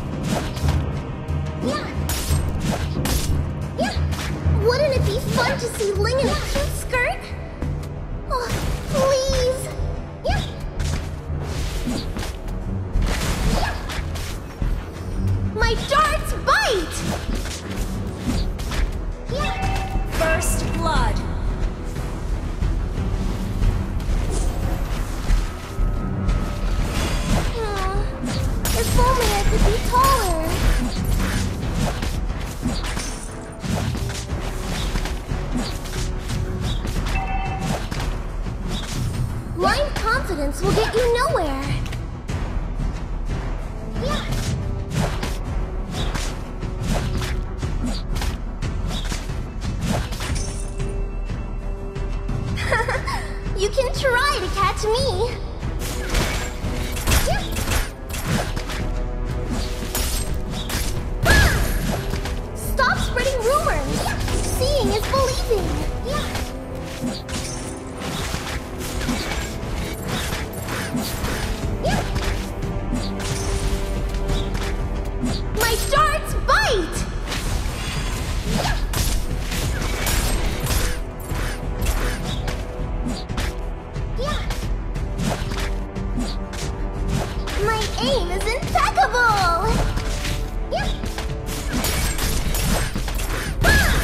Yeah. Yeah. Wouldn't it be fun to see Ling in a cute skirt? Oh, please. Yeah. Yeah. My darts bite! Yeah. First blood. Aw, if only I could be taller. Blind confidence will get you nowhere. Yeah. You can try to catch me. Yeah. Ah! Stop spreading rumors. Yeah. Seeing is believing. Yeah. Yeah. My darts bite. Yeah. Yeah. My aim is impeccable! Yeah. Ah!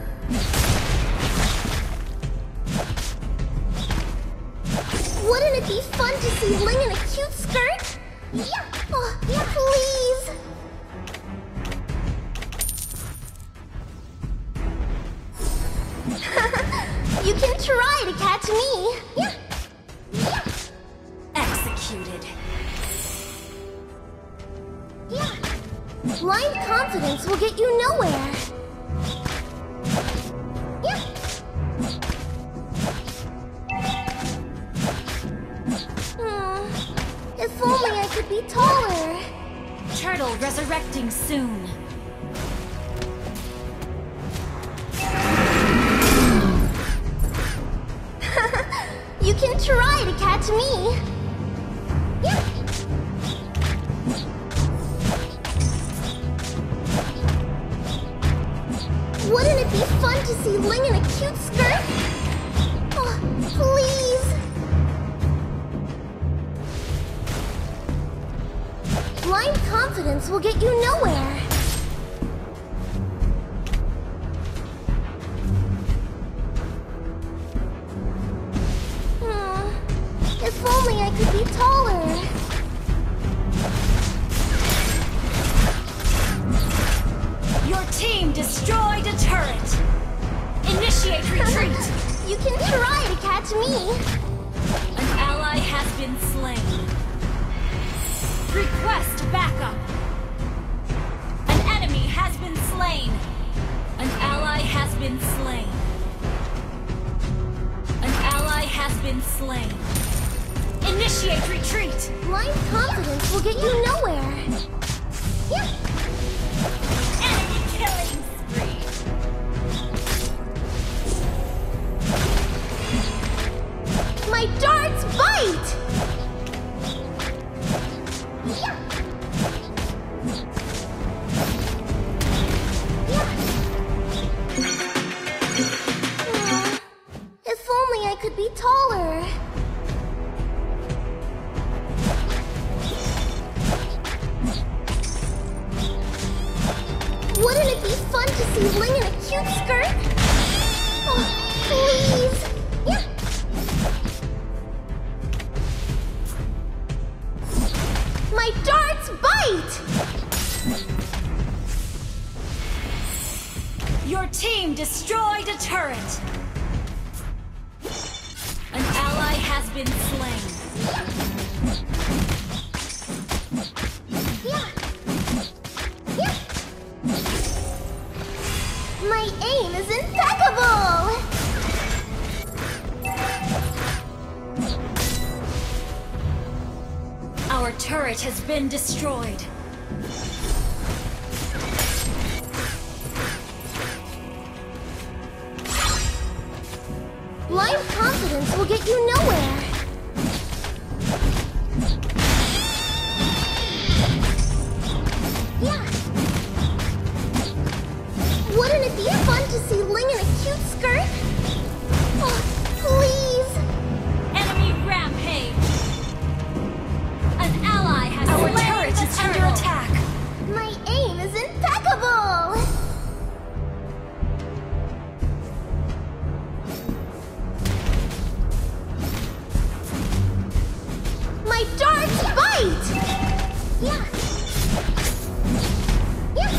Wouldn't it be fun to see Ling in a cute skirt? Yeah. Oh, yeah, please. You can try to catch me. Yeah. Yeah. Executed. Yeah. Blind confidence will get you nowhere. Yeah. Hmm. If only I could be taller. Turtle resurrecting soon. You can try to catch me. Yeah. Wouldn't it be fun to see Ling in a cute skirt? Oh, please. Blind confidence will get you nowhere. Hmm. If only I could be taller. Your team destroyed a turret. Initiate retreat. You can try to catch me. An ally has been slain. Request backup. An enemy has been slain. An ally has been slain. An ally has been slain. Initiate retreat. Blind confidence will get you nowhere. Yeah. Enemy killing spree. My darts bite! Yeah. Yeah. Aw, if only I could be taller. Wouldn't it be fun to see Ling in a cute skirt? Oh, please. Yeah. My darts bite! Your team destroyed a turret. An ally has been slain. Yeah. Yeah. My aim is impeccable! Our turret has been destroyed. Blind confidence will get you nowhere. Yeah. Wouldn't it be fun to see Ling in a cute skirt? Oh, please. Enemy rampage. An ally has Our slain turret the is under turtle. attack. My aim is impeccable. My darts bite! Yeah. Yeah.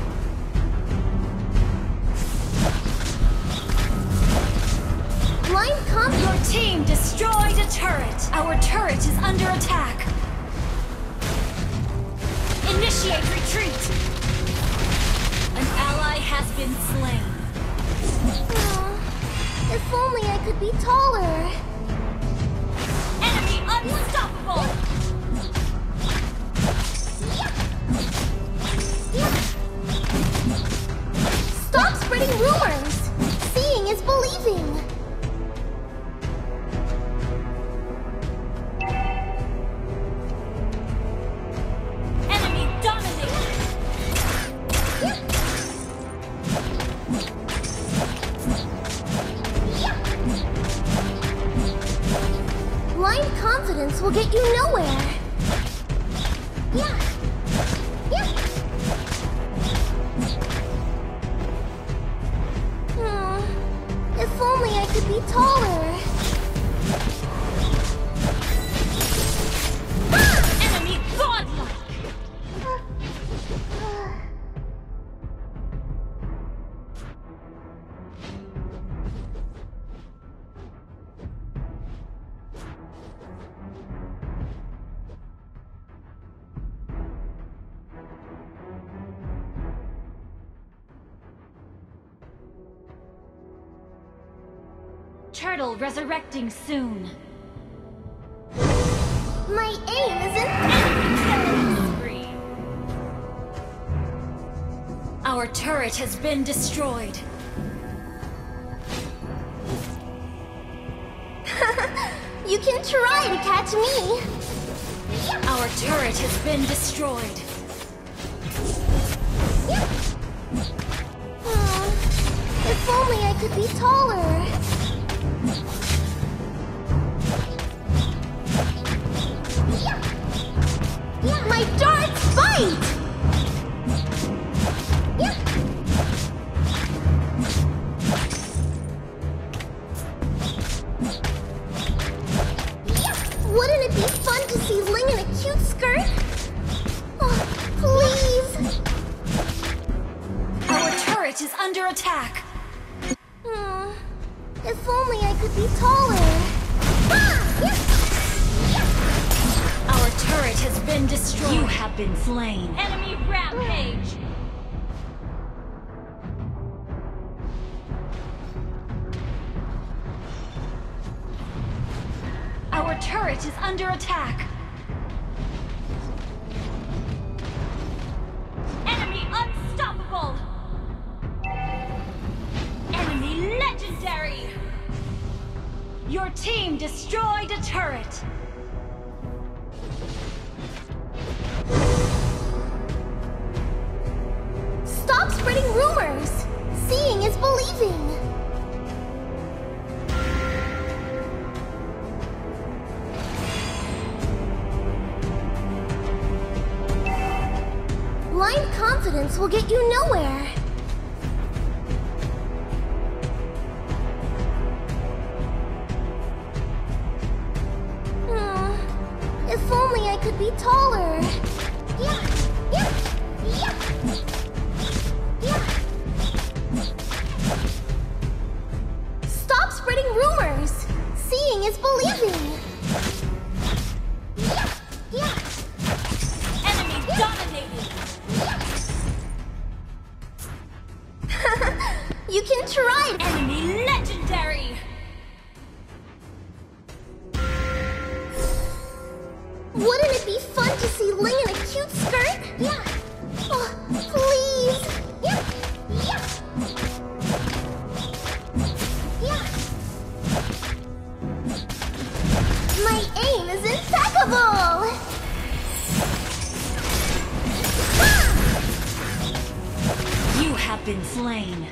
Blind comp- Your team destroyed a turret. Our turret is under attack. Initiate retreat. An ally has been slain. Oh, if only I could be taller. Enemy unstoppable. Stop spreading rumors! Seeing is believing! Enemy dominated. Blind confidence will get you nowhere! Yeah! Yeah! Hmm. If only I could be taller! Enemy godlike. Turtle resurrecting soon. My aim is in- Killing spree. Our turret has been destroyed. You can try to catch me! Our turret has been destroyed. Hmm. If only I could be taller! My darts bite! Wouldn't it be fun to see Ling in a cute skirt? Oh, please! Our turret is under attack. Hmm. If only I could be taller. Our turret has been destroyed. You have been slain. Enemy rampage. Our turret is under attack. Enemy unstoppable. Enemy legendary. Your team destroyed a turret. Stop spreading rumors! Seeing is believing! Blind confidence will get you nowhere! Hmm. If only I could be taller! Yeah! Yeah! Yeah! Stop spreading rumors! Seeing is believing! Enemy dominated. You can try! Enemy legendary. Wouldn't it be fun to see Ling in a cute skirt? Yeah! Oh, please! Yeah! Yeah! Yeah! My aim is impeccable! been slain.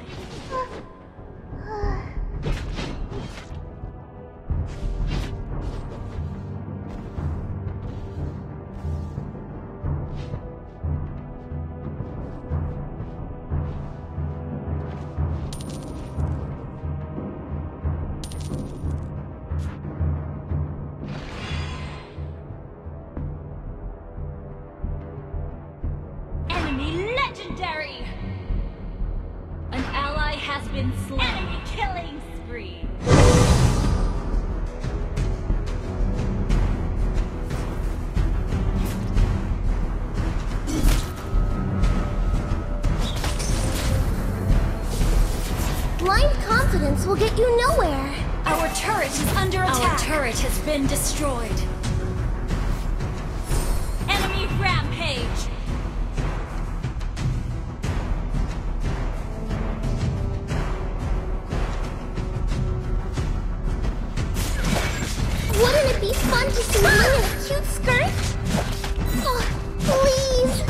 Legendary! An ally has been slain. Enemy killing spree. Blind confidence will get you nowhere. Our turret is under attack. Our turret has been destroyed. Enemy rampage. Wouldn't it be fun to see Lynn in a cute skirt? Oh, please!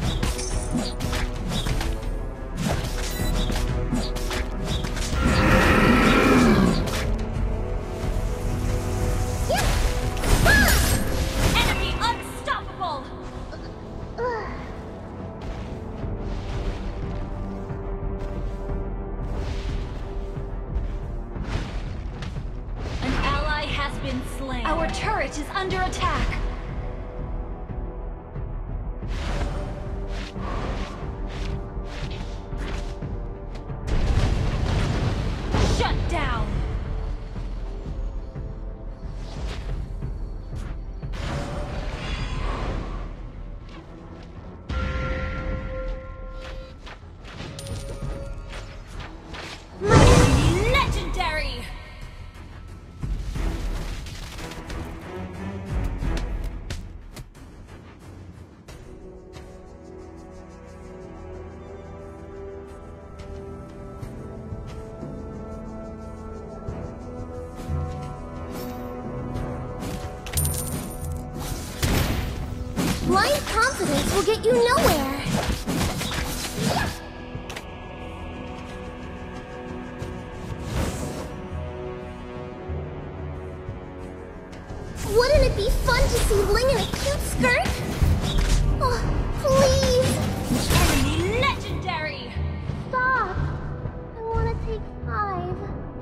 Yeah. Ah! Enemy unstoppable! Ugh. An ally has been slain. Our turret is under attack. Shut down. My enemy legendary. Blind confidence will get you nowhere. Wouldn't it be fun to see Ling in a cute skirt? Oh, please! Enemy legendary. Stop! I want to take five.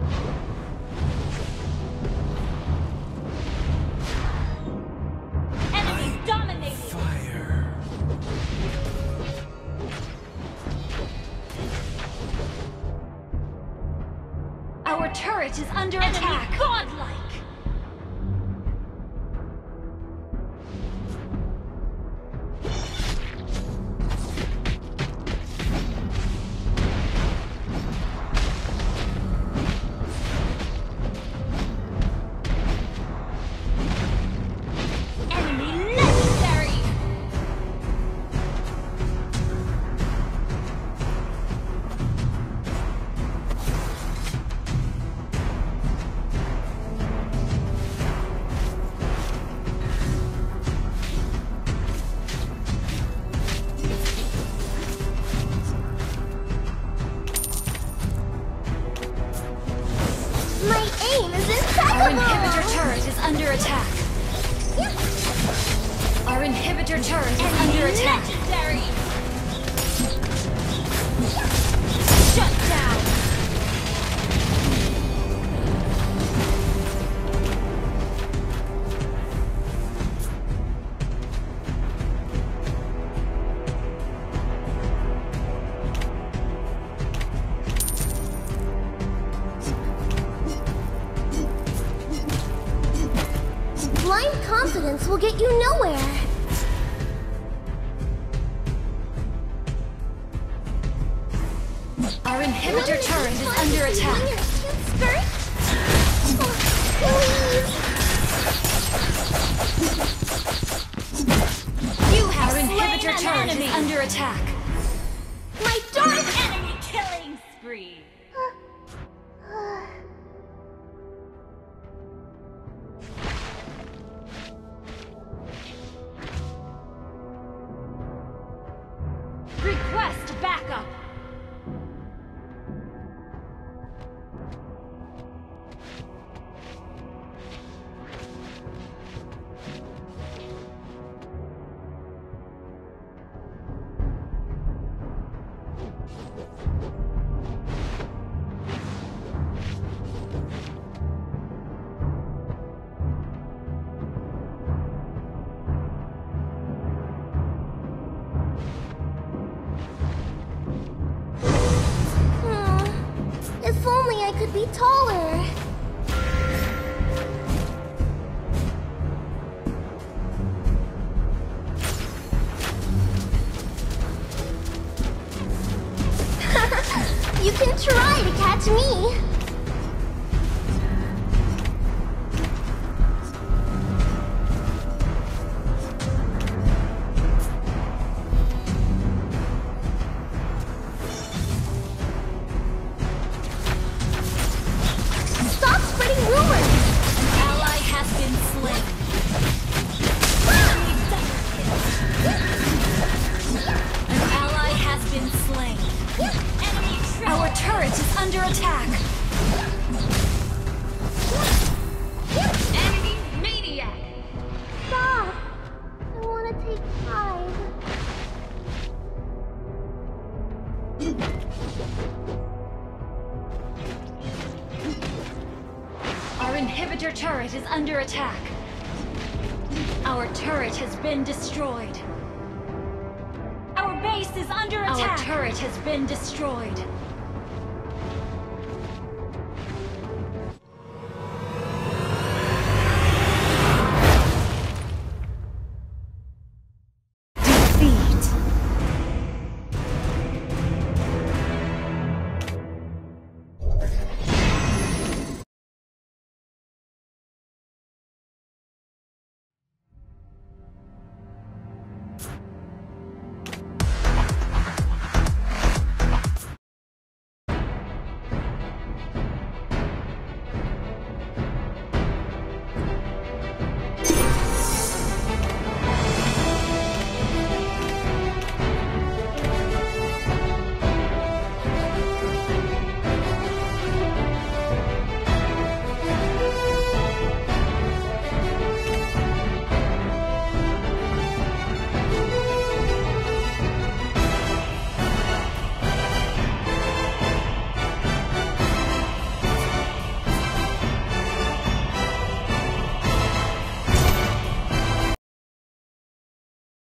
Enemy dominated. Fire. Our turret is under attack. Godlike. Enemy legendary. My aim is Our impeccable! inhibitor turret is under attack. Our inhibitor turret is under attack. Legendary. Shut down. Blind confidence will get you nowhere. Our inhibitor turret is under attack. Ling in a cute skirt? Oh, please! You have Our inhibitor turret enemy. is under attack. My dark Enemy killing spree. Request backup. taller. You can try to catch me. Stop spreading rumors. An ally has been slain. An ally has been slain. Enemy triple. Our turret is under attack. Enemy maniac. Stop. I want to take five. Our inhibitor turret is under attack. Our turret has been destroyed. Our base is under attack. Our turret has been destroyed.